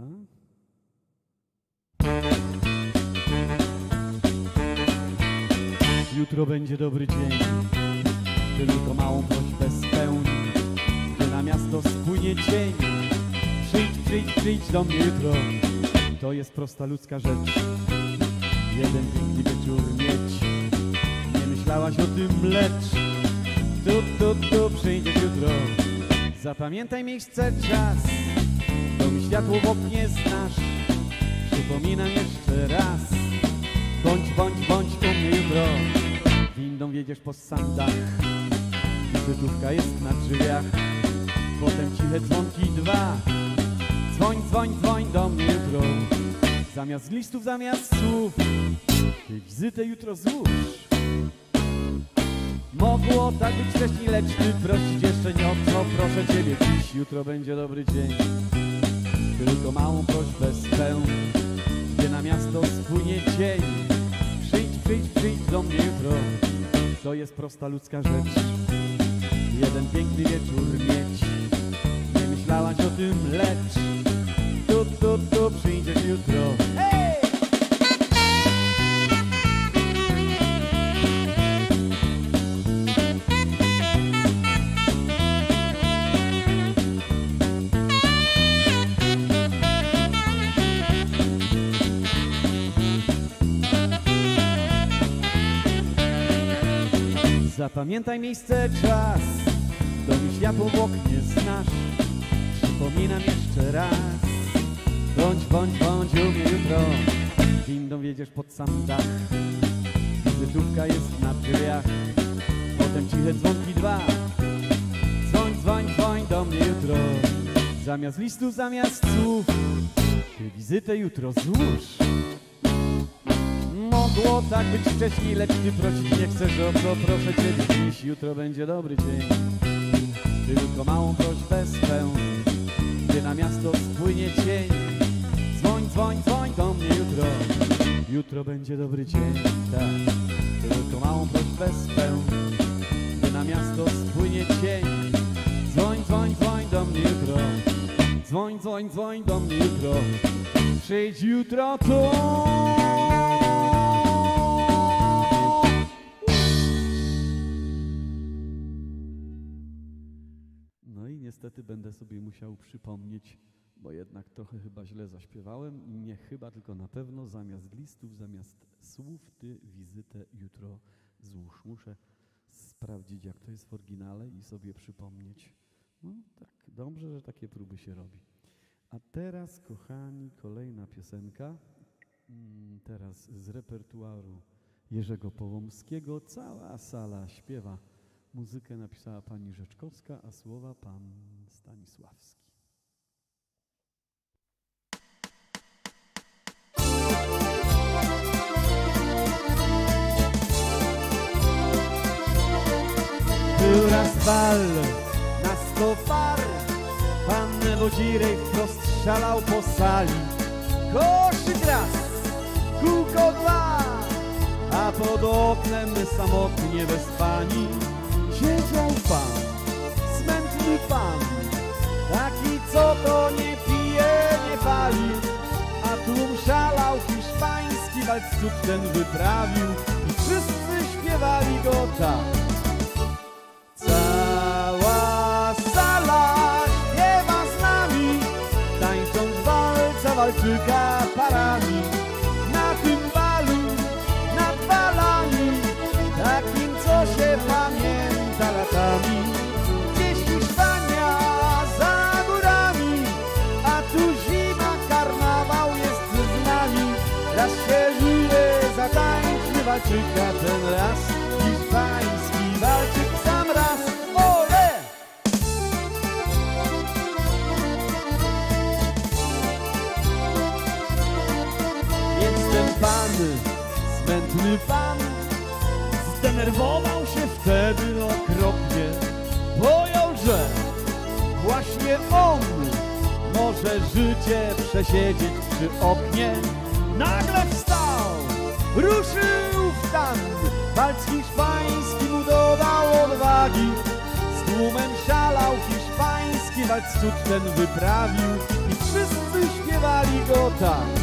Jutro będzie dobry dzień, tylko małą prośbę spełni, gdy na miasto spłynie cień. Przyjdź, przyjdź, przyjdź do mnie jutro, to jest prosta ludzka rzecz. Jeden piękny wieczór mieć, nie myślałaś o tym, lecz tu, tu, tu przyjdziesz jutro. Zapamiętaj miejsce, czas, to mi światło w oknie znasz. Przypominam jeszcze raz, Bądź, bądź, bądź u mnie jutro. Windą wjedziesz po sandach, wizytówka jest na drzwiach. Potem ciche dzwonki dwa. Dzwoń, dzwoń, dzwoń do mnie jutro. Zamiast listów, zamiast słów, ty wizytę jutro złóż. Mogło tak być wcześniej, lecz ty prosić jeszcze nie o co. Proszę ciebie dziś, jutro będzie dobry dzień. Tylko małą prośbę spełń, gdzie na miasto spłynie dzień. Przyjdź, przyjdź, przyjdź do mnie jutro. To jest prosta ludzka rzecz. Jeden piękny wieczór mieć. Nie myślałaś o tym, lecz tu, tu, tu przyjdziesz jutro. Hey! Zapamiętaj miejsce, czas, domy światło w oknie znasz. Przypominam jeszcze raz. Bądź, bądź, bądź u mnie jutro. Windą wjedziesz pod sam dach. Wizytówka jest na drzwiach. Potem ciche dzwonki dwa. Dzwoń, dzwoń, dzwoń do mnie jutro. Zamiast listu, zamiast słów, ty wizytę jutro złóż. Mogło tak być wcześniej, lecz ty prosić nie chcesz o to. Proszę ciebie dziś, jutro będzie dobry dzień. Tylko małą prośbę spełń, gdzie na miasto spłynie cień. Dzwoń, dzwoń, dzwoń do mnie jutro. Jutro będzie dobry dzień, tak. Tylko małą prośbę spełń, gdzie na miasto spłynie cień. Dzwoń, dzwoń, dzwoń do mnie jutro. Dzwoń, dzwoń, dzwoń do mnie jutro. Przyjdź jutro tu. Niestety będę sobie musiał przypomnieć, bo jednak trochę chyba źle zaśpiewałem. Nie chyba, tylko na pewno. Zamiast listów, zamiast słów, ty wizytę jutro złóż. Muszę sprawdzić, jak to jest w oryginale i sobie przypomnieć. No tak, dobrze, że takie próby się robi. A teraz, kochani, kolejna piosenka. Teraz z repertuaru Jerzego Połomskiego. Cała sala śpiewa. Muzykę napisała pani Rzeczkowska, a słowa pan Stanisławski. Był raz bal na sto par, pan Wodzirej wprost szalał po sali. Koszyk raz, kółko dwa, a pod oknem samotnie bez pani siedział pan, smętny pan, taki co to nie pije, nie pali, a tłum szalał, hiszpański walc cud ten wyprawił i wszyscy śpiewali go tak. Cała sala śpiewa z nami, tańcząc walca walczyka parami. Na tym balu, nad balami, takim co się pamięta latami. Gdzieś Hiszpania za górami, a tu zima, karnawał jest z nami. Raz się żyje, zatańczmy walczyka ten raz, hiszpański walczyk sam raz. Ole! Więc ten pan, smętny pan, zdenerwował się wtedy okropnie. Pojął, że właśnie on może życie przesiedzieć przy oknie. Nagle wstał, ruszył w tan, walc hiszpański mu dodał odwagi. Z tłumem szalał, hiszpański walc cud ten wyprawił i wszyscy śpiewali go tak.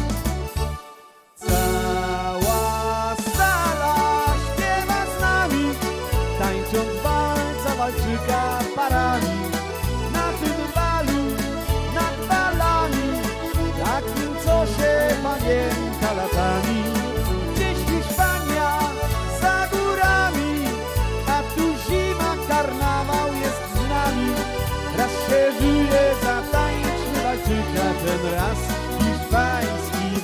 Cała sala śpiewa z nami, tańcząc walca walczyka parami. Na tym balu, nad balami, takim co się pamięta latami. Gdzieś Hiszpania za górami, a tu zima, karnawał jest z nami. Raz się żyje, zatańczmy walczyka ten raz, hiszpański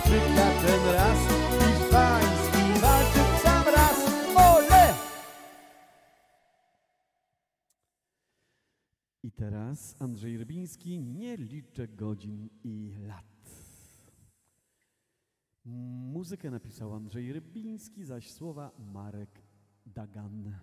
życia ten raz hiszpański walczy w sam raz. Ole! I teraz Andrzej Rybiński, nie liczę godzin i lat. Muzykę napisał Andrzej Rybiński, zaś słowa Marek Dagan.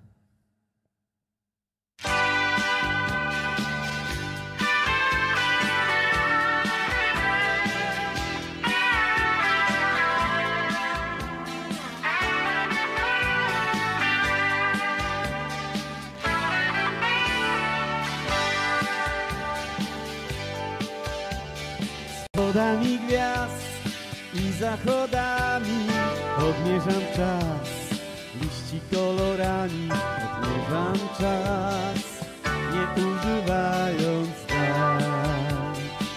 Wschodami gwiazd i zachodami odmierzam czas, liści kolorami odmierzam czas, nie używając tak.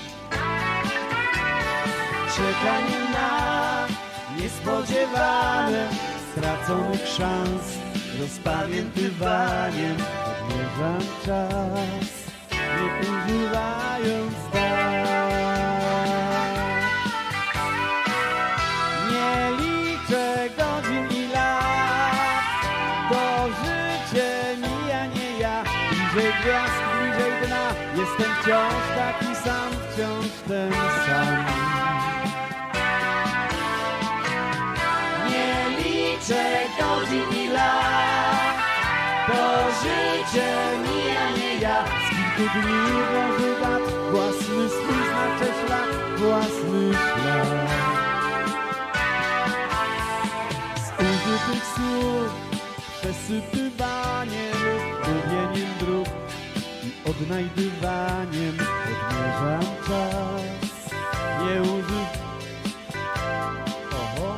Czekanie na niespodziewane, straconych szans, rozpamiętywaniem odmierzam czas, nie używając tak. Nie liczę godzin i lat, to życie mija, nie ja. Bliżej gwiazd, bliżej dna, jestem wciąż taki sam, wciąż ten sam. Nie liczę godzin i lat, to życie mija, nie ja. Z kilku dni włoży dat, własny swój znaczy ślad, własny ślad. Użytych słów, przesypywaniem lub gubieniem dróg i odnajdywaniem odmierzam czas. Nie używ... Oho.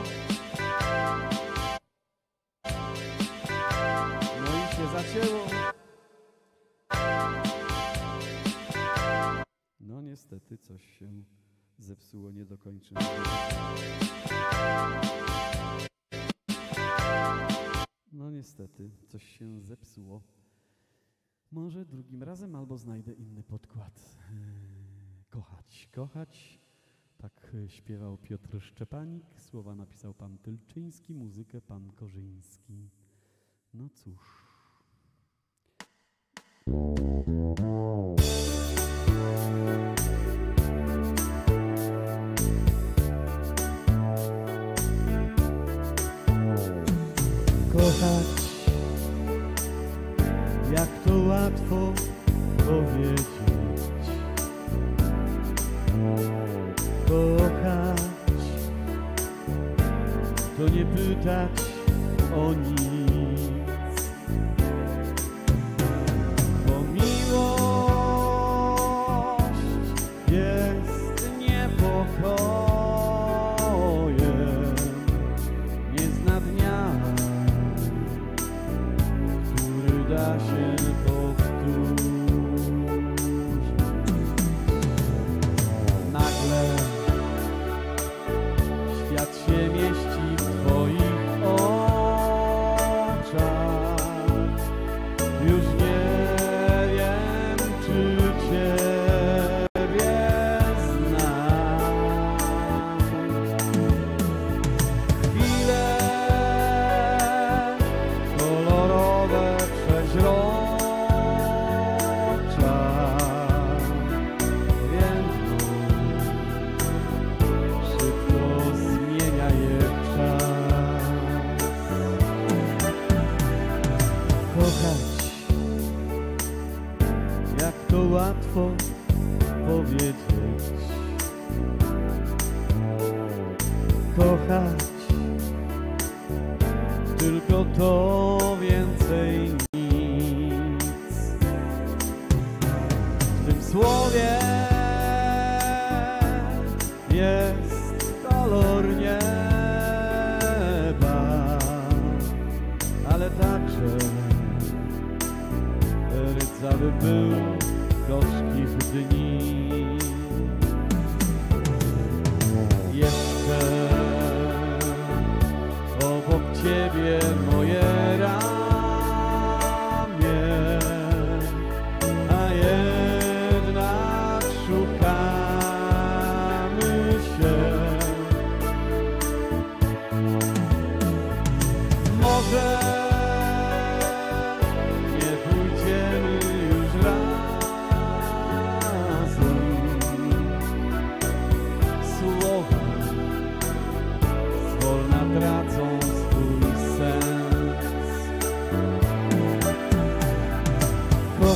No i się zacięło. No niestety coś się zepsuło, nie dokończę. No niestety, coś się zepsuło. Może drugim razem albo znajdę inny podkład. Kochać, kochać. Tak śpiewał Piotr Szczepanik. Słowa napisał pan Tylczyński, muzykę pan Korzyński. No cóż. Kochać, jak to łatwo powiedzieć. Kochać, to nie pytać o nic. Bo miłość jest niepokojem, nie zna dnia, da się powtórzyć. Nagle świat się mieści w twoich oczach. Już nie wiem, czy ciebie znam. Chwile kolorowe przeźrocza, więdną, szybko zmienia je czas. Kochać, jak to łatwo powiedzieć. Kochać, tylko to więcej nic. W tym słowie jest kolor nieba, ale także rdzawy był gorzkich dni. Jeszcze obok ciebie moje rany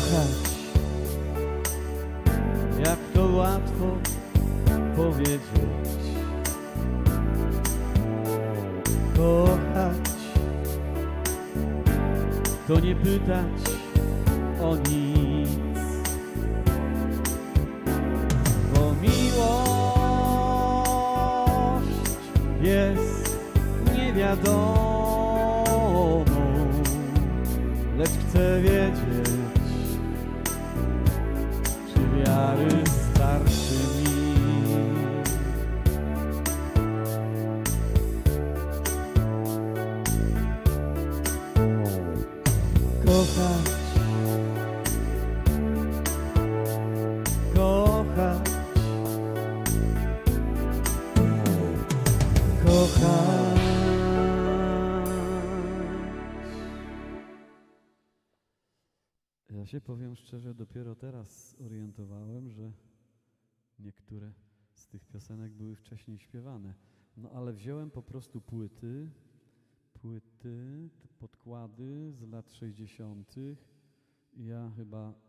kochać, jak to łatwo powiedzieć. Kochać to nie pytać o nic, bo miłość jest niewiadomą, lecz chcę wiedzieć, czy wiary starczy mi. Kochać, kochać, kochać. Ja się, powiem szczerze, dopiero teraz zorientowałem, że niektóre z tych piosenek były wcześniej śpiewane. No ale wziąłem po prostu płyty, płyty, te podkłady z lat sześćdziesiątych. Ja chyba e,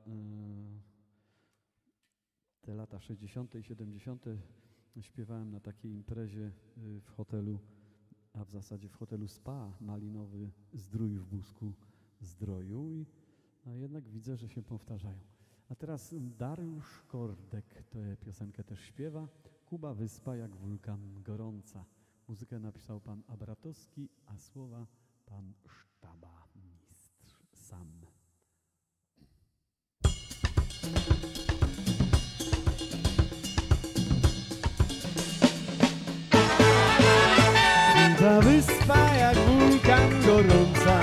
te lata sześćdziesiąte i siedemdziesiąte śpiewałem na takiej imprezie y, w hotelu, a w zasadzie w hotelu Spa Malinowy Zdrój w Busku Zdroju. I, a jednak widzę, że się powtarzają. A teraz Dariusz Kordek tę piosenkę też śpiewa. Kuba Wyspa jak wulkan gorąca. Muzykę napisał pan Abratowski, a słowa pan Sztaba, mistrz sam. Kuba Wyspa jak wulkan gorąca,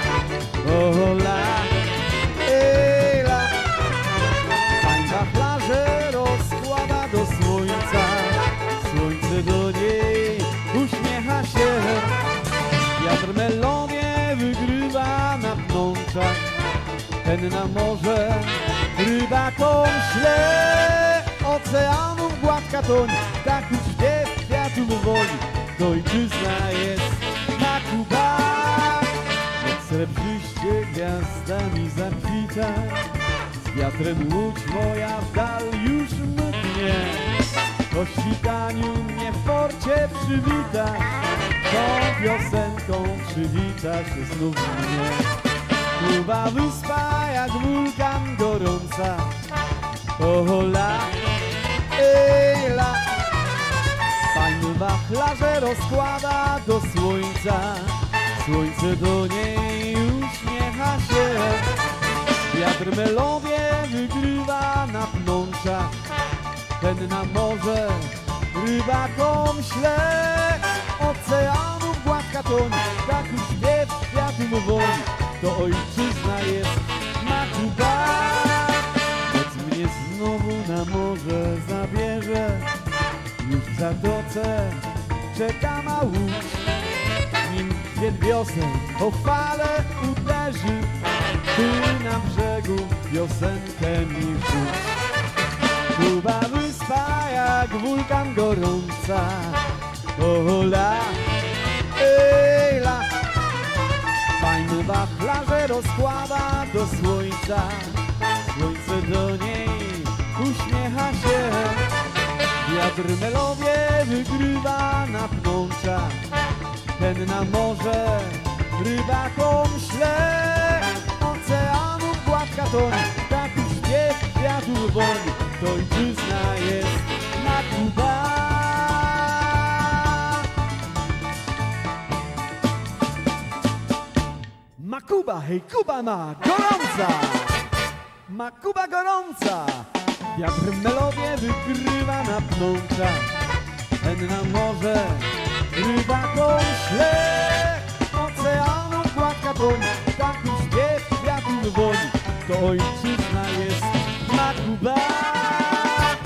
ola, ela, tań wachlarze rozkłada do słońca, słońce do niej uśmiecha się, wiatr melodię wygrywa na pnączach, ten na morze rybakom śle, oceanów gładka toń, tak już śpiew kwiatów woli, to ojczyzna jest na Kubach, jak srebrzyście gwiazdami zakwita, z wiatrem łódź moja w dal już mknie, po świtaniu mnie w porcie przywitasz, tą piosenką przywitasz znów mnie. Kuba Wyspa jak wulkan gorąca, ola, ela, tań wachlarze rozkłada do słońca, słońce do niej uśmiecha się, wiatr melodię wygrywa na pnączach, ten na morze rybakom śle, oceanów gładka toń, tak już śpiew kwiatów woli, to ojczyzna jest na Kubach. Noc mnie znowu na morze zabierze, już w zatoce czeka ma łódź, nim kwiat wiosen o fale uderzy, ty na brzegu piosenkę mi rzuć. Kuba Wyspa jak wulkan gorąca, ola, ela, fajny wachlarze rozkłada do słońca, słońce do niej uśmiecha się, wiatr melodię wygrywa na pnączach, ten na morze rybakom śle, oceanów gładka toń, tak już śpiew kwiatów woli, to ojczyzna jest na Kubach. Ma Kuba, hej Kuba ma gorąca, ma Kuba gorąca, wiatr melodię wygrywa na pnączach, ten na morze rybakom śle, oceanów gładka toń, tak już śpiew kwiatów woli, to ojczyzna jest na Kubach.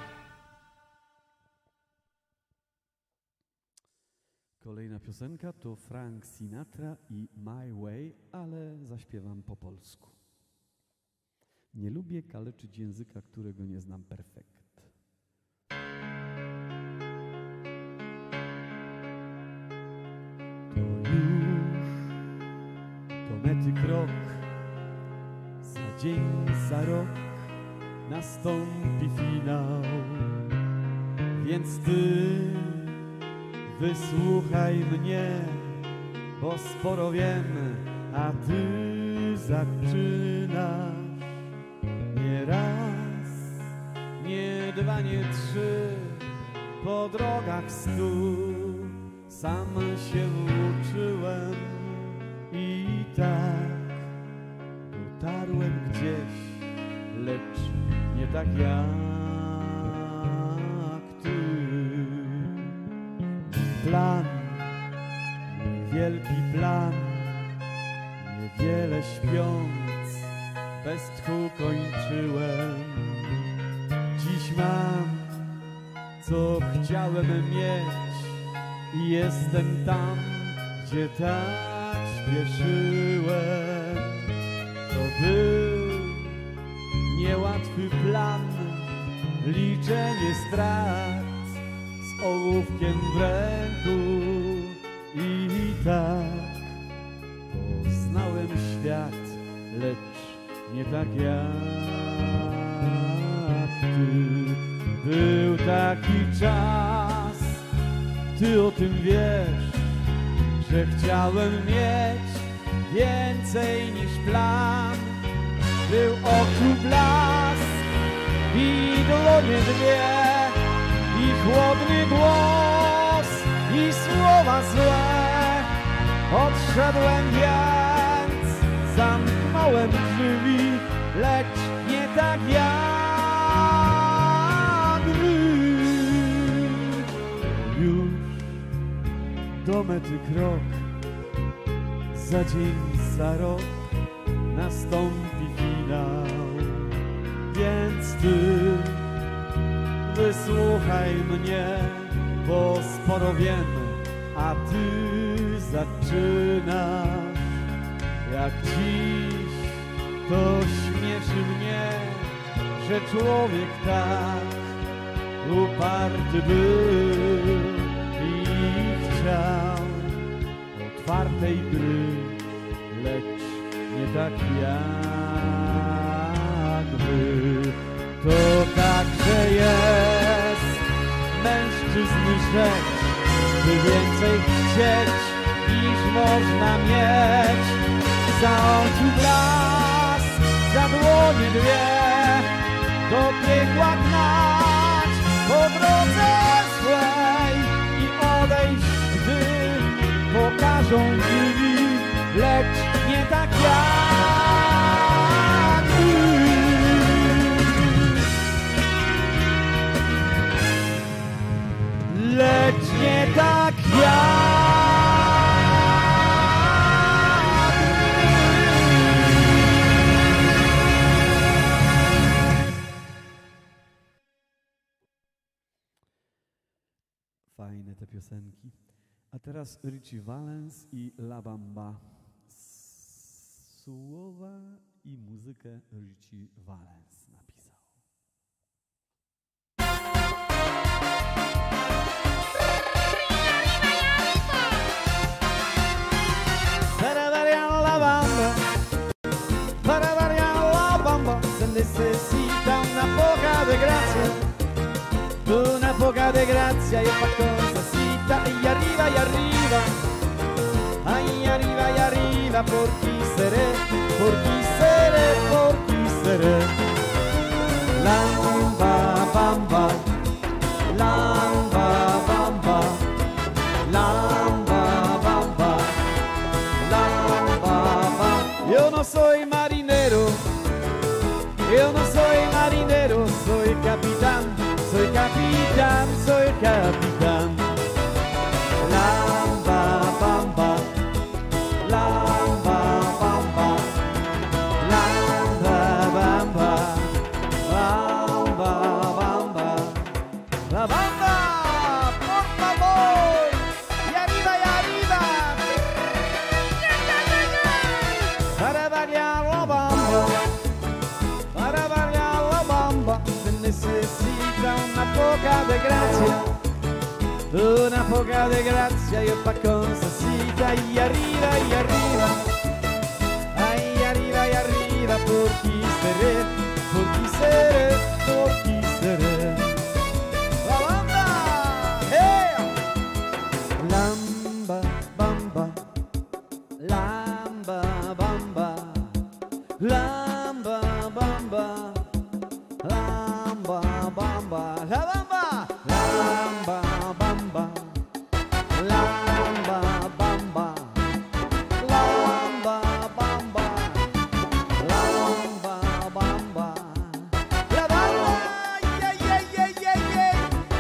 Kolejna piosenka to Frank Sinatra i My Way, ale zaśpiewam po polsku. Nie lubię kaleczyć języka, którego nie znam perfekt. To już, to mety krok, za dzień za rok nastąpi finał. Więc ty wysłuchaj mnie, bo sporo wiem, a ty zaczynasz. Nie raz, nie dwa, nie trzy, po drogach stu sam się uczyłem i tak dotarłem gdzieś, lecz nie tak jak ty. Plan, mój wielki plan, niewiele śpiąc, bez tchu kończyłem. Dziś mam, co chciałem mieć i jestem tam, gdzie tak śpieszyłem. To był niełatwy plan, liczenie strat z ołówkiem w ręku i tak poznałem świat, lecz nie tak jak ty. Był taki czas, ty o tym wiesz, że chciałem mieć więcej niż plan. Był oczu blask i dłonie dwie, i chłodny głos, i słowa złe. Odszedłem więc, zamknąłem drzwi, lecz nie tak jak wy. Już do mety krok, za dzień, za rok nastąpi finał. Więc ty wysłuchaj mnie, bo sporo wiem, a ty zaczynasz. Jak dziś to śmieszy mnie, że człowiek tak uparty był i chciał otwartej gry, lecz nie tak jak wy. To także jest mężczyzny rzecz, by więcej chcieć niż można mieć. Za oczu blask, za dłonie dwie, do piekła gnać po drodze złej i odejść, gdy pokażą drzwi, lecz nie tak jak ty. Lecz nie tak jak Fajne te piosenki. A teraz Richie Valens i La Bamba. Słowa i muzykę Richie Valens napisał. Para variar la bamba, para variar la bamba, se necesita una poca de gracia, una poca de gracia y pa' cosasita, y arriba y arriba, ay arriba y arriba, por chi seré, por chi seré, por chi seré. Lamba bamba, lamba bamba, lamba bamba, lamba bamba. Yo no soy marinero, yo no soy marinero, soy capitán, soy capitán, soy capitán. Lamba bamba, lamba bamba, lamba bamba, lamba bamba, la bamba, por favor, y arriba y arriba, para variar la bamba, para variar la bamba, se necesita una poca de gracia, una poca de gracia y pa' cosasita, y arriba y arriba, ay arriba y arriba, por ti seré, por ti seré, por ti seré. La banda, hey. Lamba, bamba, lamba, bamba, lamba, bamba, lamba, bamba, la bamba, lamba, bamba, lamba, bamba, lamba, bamba, lamba, bamba, la bamba, yeah, yeah, yeah, yeah, yeah.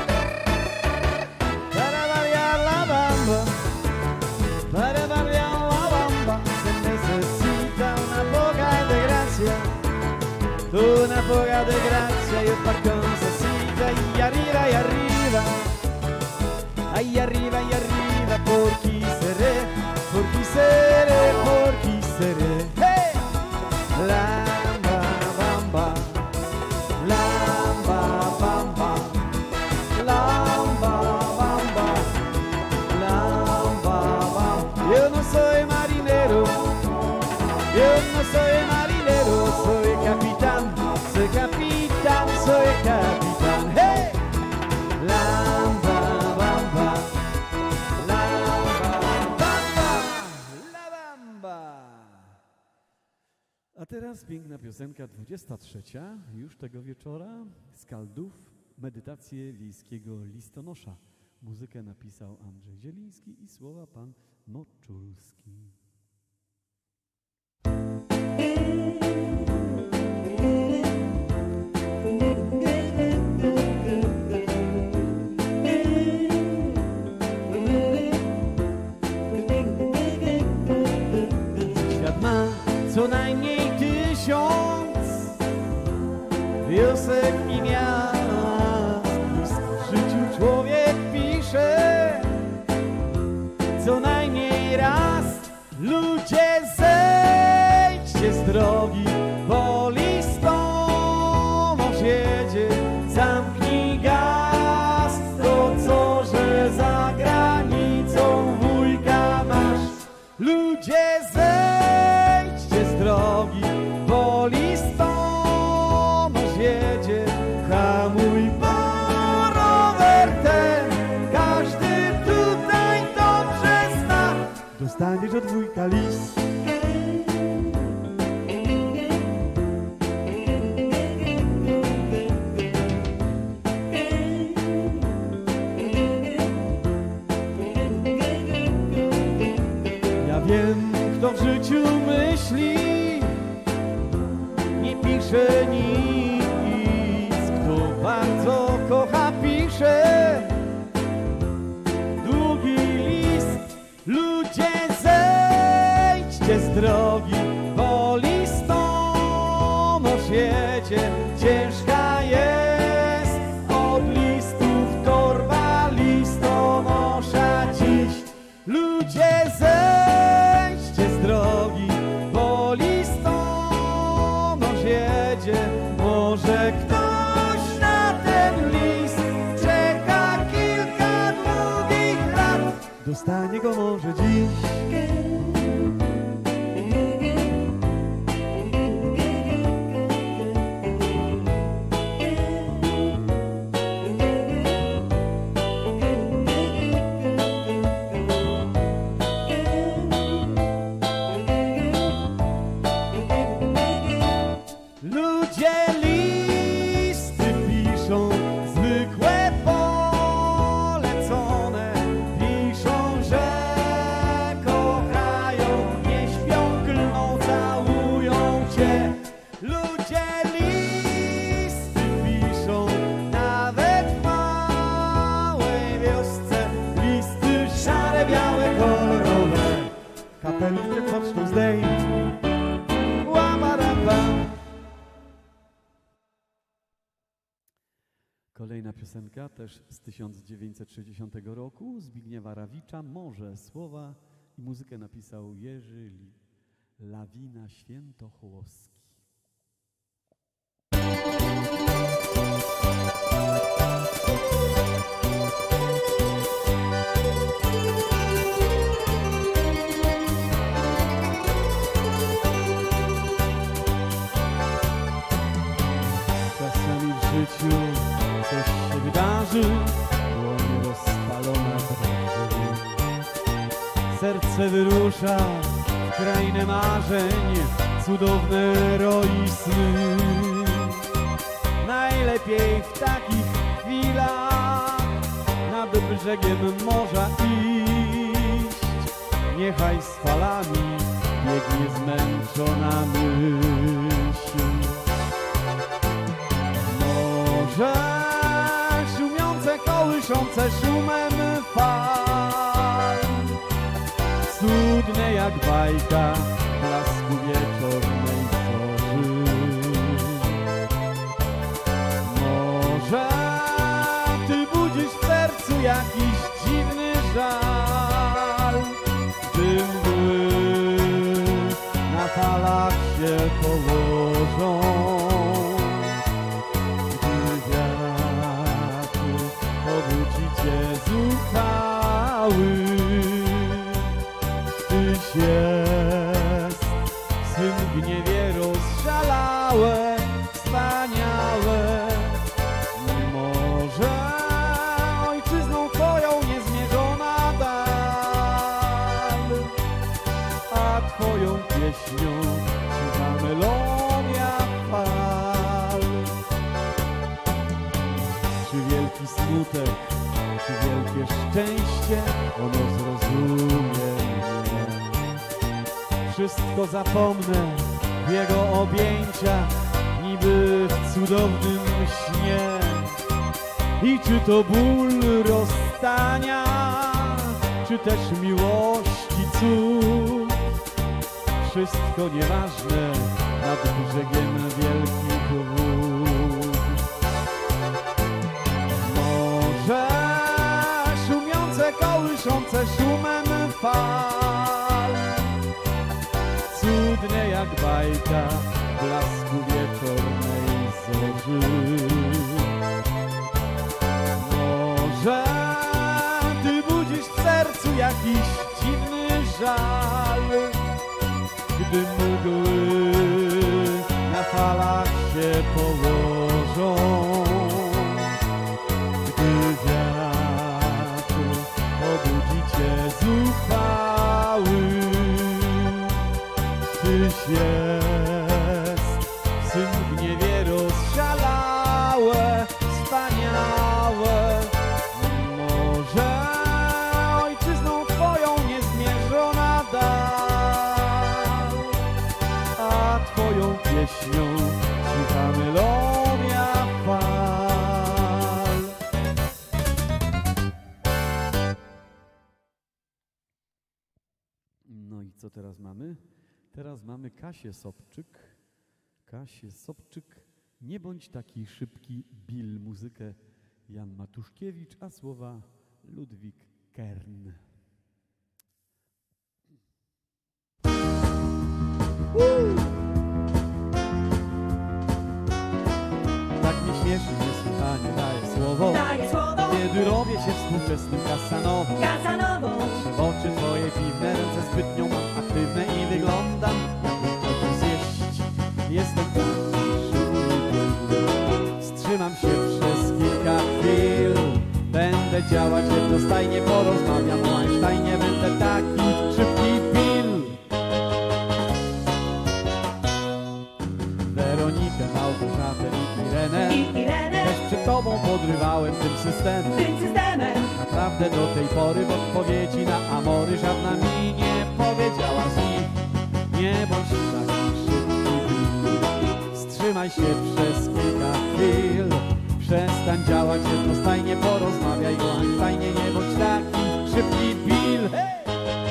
Para variar la bamba, para variar la bamba, se necesita una poca de gracia, una poca de gracia y otra cosita, y arriba y arriba, ahí arriba y arriba, por ti seré, por ti seré, por ti seré. Hey! Lamba, bamba, lamba, bamba, lamba, bamba, lamba, bamba. Yo no soy marinero, yo no soy marinero, soy capitán, soy capitán, soy capitán. Hey! Lamba, bamba, lamba, bamba, la bamba. A teraz piękna piosenka dwudziesta trzecia już tego wieczora z Kaldów, medytacje wiejskiego listonosza. Muzykę napisał Andrzej Zieliński i słowa pan Moczulski. Świat ma co najmniej tysiąc wiosek i miast. List w życiu człowiek pisze co najmniej raz. Ludzie, zejdźcie z drogi, bo listonosz jedzie. Zamknij gaz, to co, że za granicą wujka masz. Ludzie, zejdźcie z drogi, bo listonosz jedzie. Hamuj pan rower ten, każdy tutaj dobrze zna. Dostaniesz od wujka list. Ja wiem, kto w życiu myśli, nie pisze nic. Kto bardzo kocha, pisze długi list. Ludzie, zejdźcie z drogi, bo listonosz jedzie. Ciężka jest od listów torba listonosza dziś. Ludzie, zejdźcie z drogi, bo listonosz jedzie. Może ktoś na ten list czeka kilka długich lat. Dostanie go może dziś. Ludzie listy piszą, zwykłe polecone. Piszą, że kochają, nie śpią, klną, całują cię. Ludzie listy piszą, nawet w małej wiosce. Listy szare, białe, kolorowe, kapelusze pocztą zdejmij. Kolejna piosenka też z tysiąc dziewięćset sześćdziesiątego roku Zbigniewa Rawicza. Morze, słowa i muzykę napisał Jerzy Lawina Świętochłowski. życiu coś się wydarzy, dłoń rozpalona draży. Serce wyrusza w krainę marzeń, cudowne roi sny. Najlepiej w takich chwilach nad brzegiem morza iść. Niechaj z falami biegnie zmęczona myśl. Morze szumiące, kołyszące szumem fal, cudne jak bajka blasku wieczornej zorzy. Może ty budzisz w sercu jakiś dziwny żal, gdy mgły na falach się położą, gdy wiatr obudzi cię zuchwały. Tyś jest w swym gniewie rozszalałe, wspaniałe. Może ojczyzną twoją niezmierzona dal, a twoją pieśnią żywa melodia fal. Czy wielki smutek, czy wielkie szczęście, ono zrozumie mnie. Wszystko zapomnę w jego objęciach, niby w cudownym śnie. I czy to ból rozstania, czy też miłości cud, wszystko nieważne nad brzegiem wielkich wód. Morze szumiące, kołyszące szumem fal, cudne jak bajka blasku wieczornej zorzy. Może ty budzisz w sercu jakiś dziwny żal, gdy mgły na falach się położą, gdy wiatr obudzi cię zuchwały. Tyś jest w swym gniewie rozszalałe, wspaniałe. Może ojczyzną twoją niezmierzona dal, a twoją pieśnią żywa melodia fal. No i co teraz mamy? Teraz mamy Kasię Sobczyk. Kasię Sobczyk, nie bądź taki szybki, Bill. Muzykę Jan Matuszkiewicz, a słowa Ludwik Kern. Woo! Tak mnie śmieszy, niesłychanie daje słowo, Daję słowo, kiedy robię się współczesnym Casanową. Casanową. Patrzę w oczy twoje dziwne, ręce zbytnią mam aktywne i wyglądam, jakbym chciał cię zjeść. Jestem taki szybki, wstrzymam się przez kilka chwil. Będę działać jednostajnie, porozmawiam o Einsteinie, będę taki szybki Bill. Weronikę, Małgorzatę i Irenę, I Irenę, też przed tobą podrywałem tym systemem. tym systemem. Naprawdę do tej pory w odpowiedzi na amory żadna mi nie powiedziała z nich: nie bądź taki szybki Bill. Wstrzymaj się przez kilka chwil. Przestań działać jednostajnie, porozmawiaj o Einsteinie, nie bądź taki szybki Bill. Hey!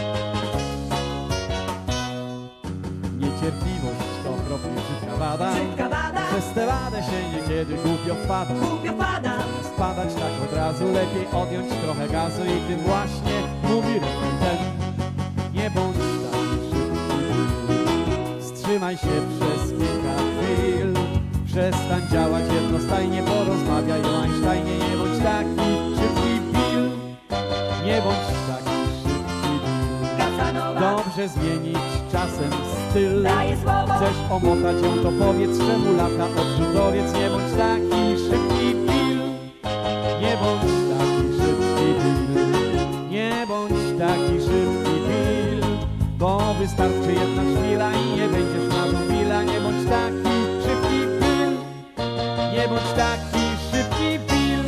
Niecierpliwość to okropnie brzydka wada. Brzydka wada, Przez tę wadę się niekiedy głupio wpada. głupio pada. Spadać tak od razu, lepiej odjąć trochę gazu i tym właśnie mówi refren ten: nie bądź taki szybki Bill. Wstrzymaj się przez kilka chwil. Przestań działać jednostajnie, porozmawiaj o Einsteinie, nie bądź taki szybki Bill. Nie bądź taki szybki Bill. Casanova. Dobrze może zmienić czasem styl. Daję słowo. Chcesz omotać ją, to powiedz, czemu lata odrzutowiec. Nie bądź taki szybki Bill, nie bądź taki szybki Bill, nie bądź taki szybki Bill, bo wystarczy jedna chwila i nie będziesz marzył Billa. Nie bądź taki szybki Bill, nie bądź taki szybki Bill.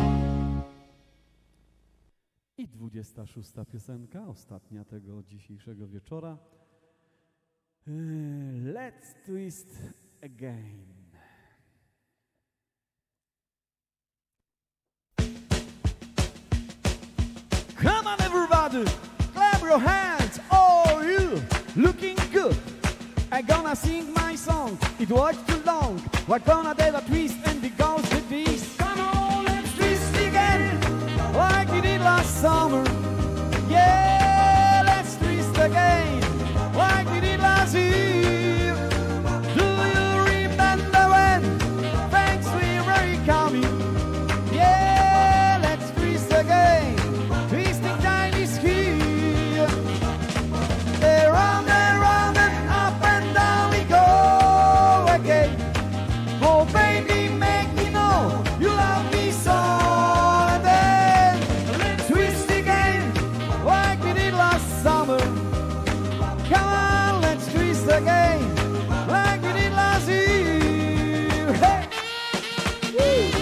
I dwudziesta szósta piosenka, ostatnia tego dzisiejszego wieczora. Eee, Let's twist again. Come on everybody, clap your hands, oh you looking good. I'm gonna sing my song, it was too long. We're gonna do a twist and it goes with this. Come on, let's twist again, like we did last summer. Yeah, let's twist again, like we did last year. Do you remember when things we were coming? Yeah, let's twist again. Twisting time is here. Around and round and up and down we go again. Oh baby, make me know you love me so. And then let's twist again like we did last summer. Come on, let's twist again like we did last year. Hey! Woo!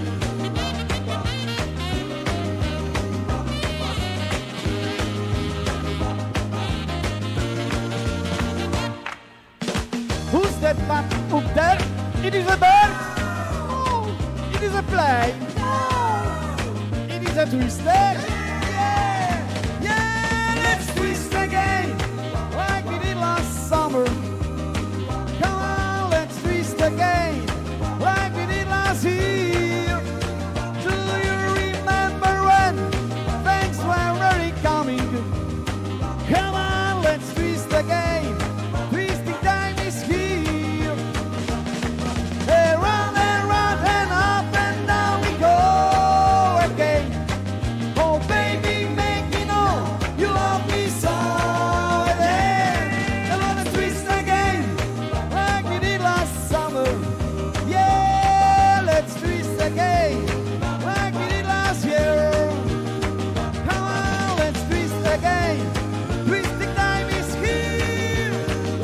Who's that man up there? It is a bird. No, it is a plane. No, it is a twister. Yeah, yeah, let's twist again like we did last summer. Come on, let's twist again like we did last year. Do you remember when things were really coming? Come on, let's twist again. Twisting time is here. Around and round and up and down we go again. Oh baby, make me know you love me so. Yeah, I wanna twist again like we did last summer. Yeah, let's twist again like we did last year. Come on, let's twist again. Twisting time is here.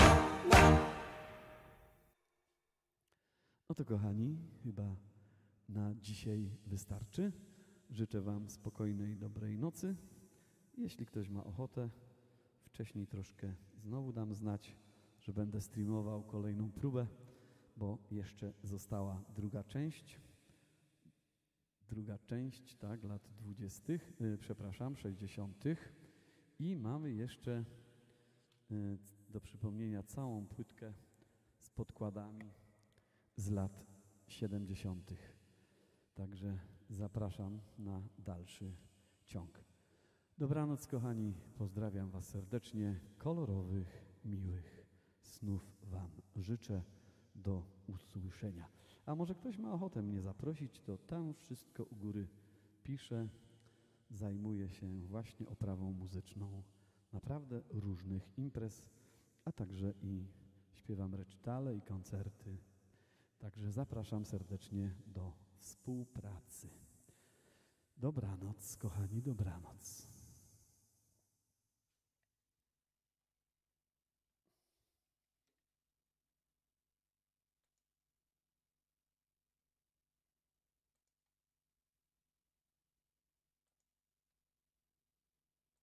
No to kochani, chyba na dzisiaj wystarczy. Życzę wam spokojnej, dobrej nocy. Jeśli ktoś ma ochotę, wcześniej troszkę znowu dam znać, że będę streamował kolejną próbę, bo jeszcze została druga część. Druga część, tak, lat dwudziestych, yy, przepraszam, sześćdziesiątych. I mamy jeszcze yy, do przypomnienia całą płytkę z podkładami z lat siedemdziesiątych. Także zapraszam na dalszy ciąg. Dobranoc, kochani. Pozdrawiam was serdecznie. Kolorowych, miłych snów wam życzę. Do usłyszenia. A może ktoś ma ochotę mnie zaprosić, to tam wszystko u góry piszę. Zajmuję się właśnie oprawą muzyczną naprawdę różnych imprez, a także i śpiewam recitale i koncerty. Także zapraszam serdecznie do współpracy. Dobranoc, kochani, dobranoc.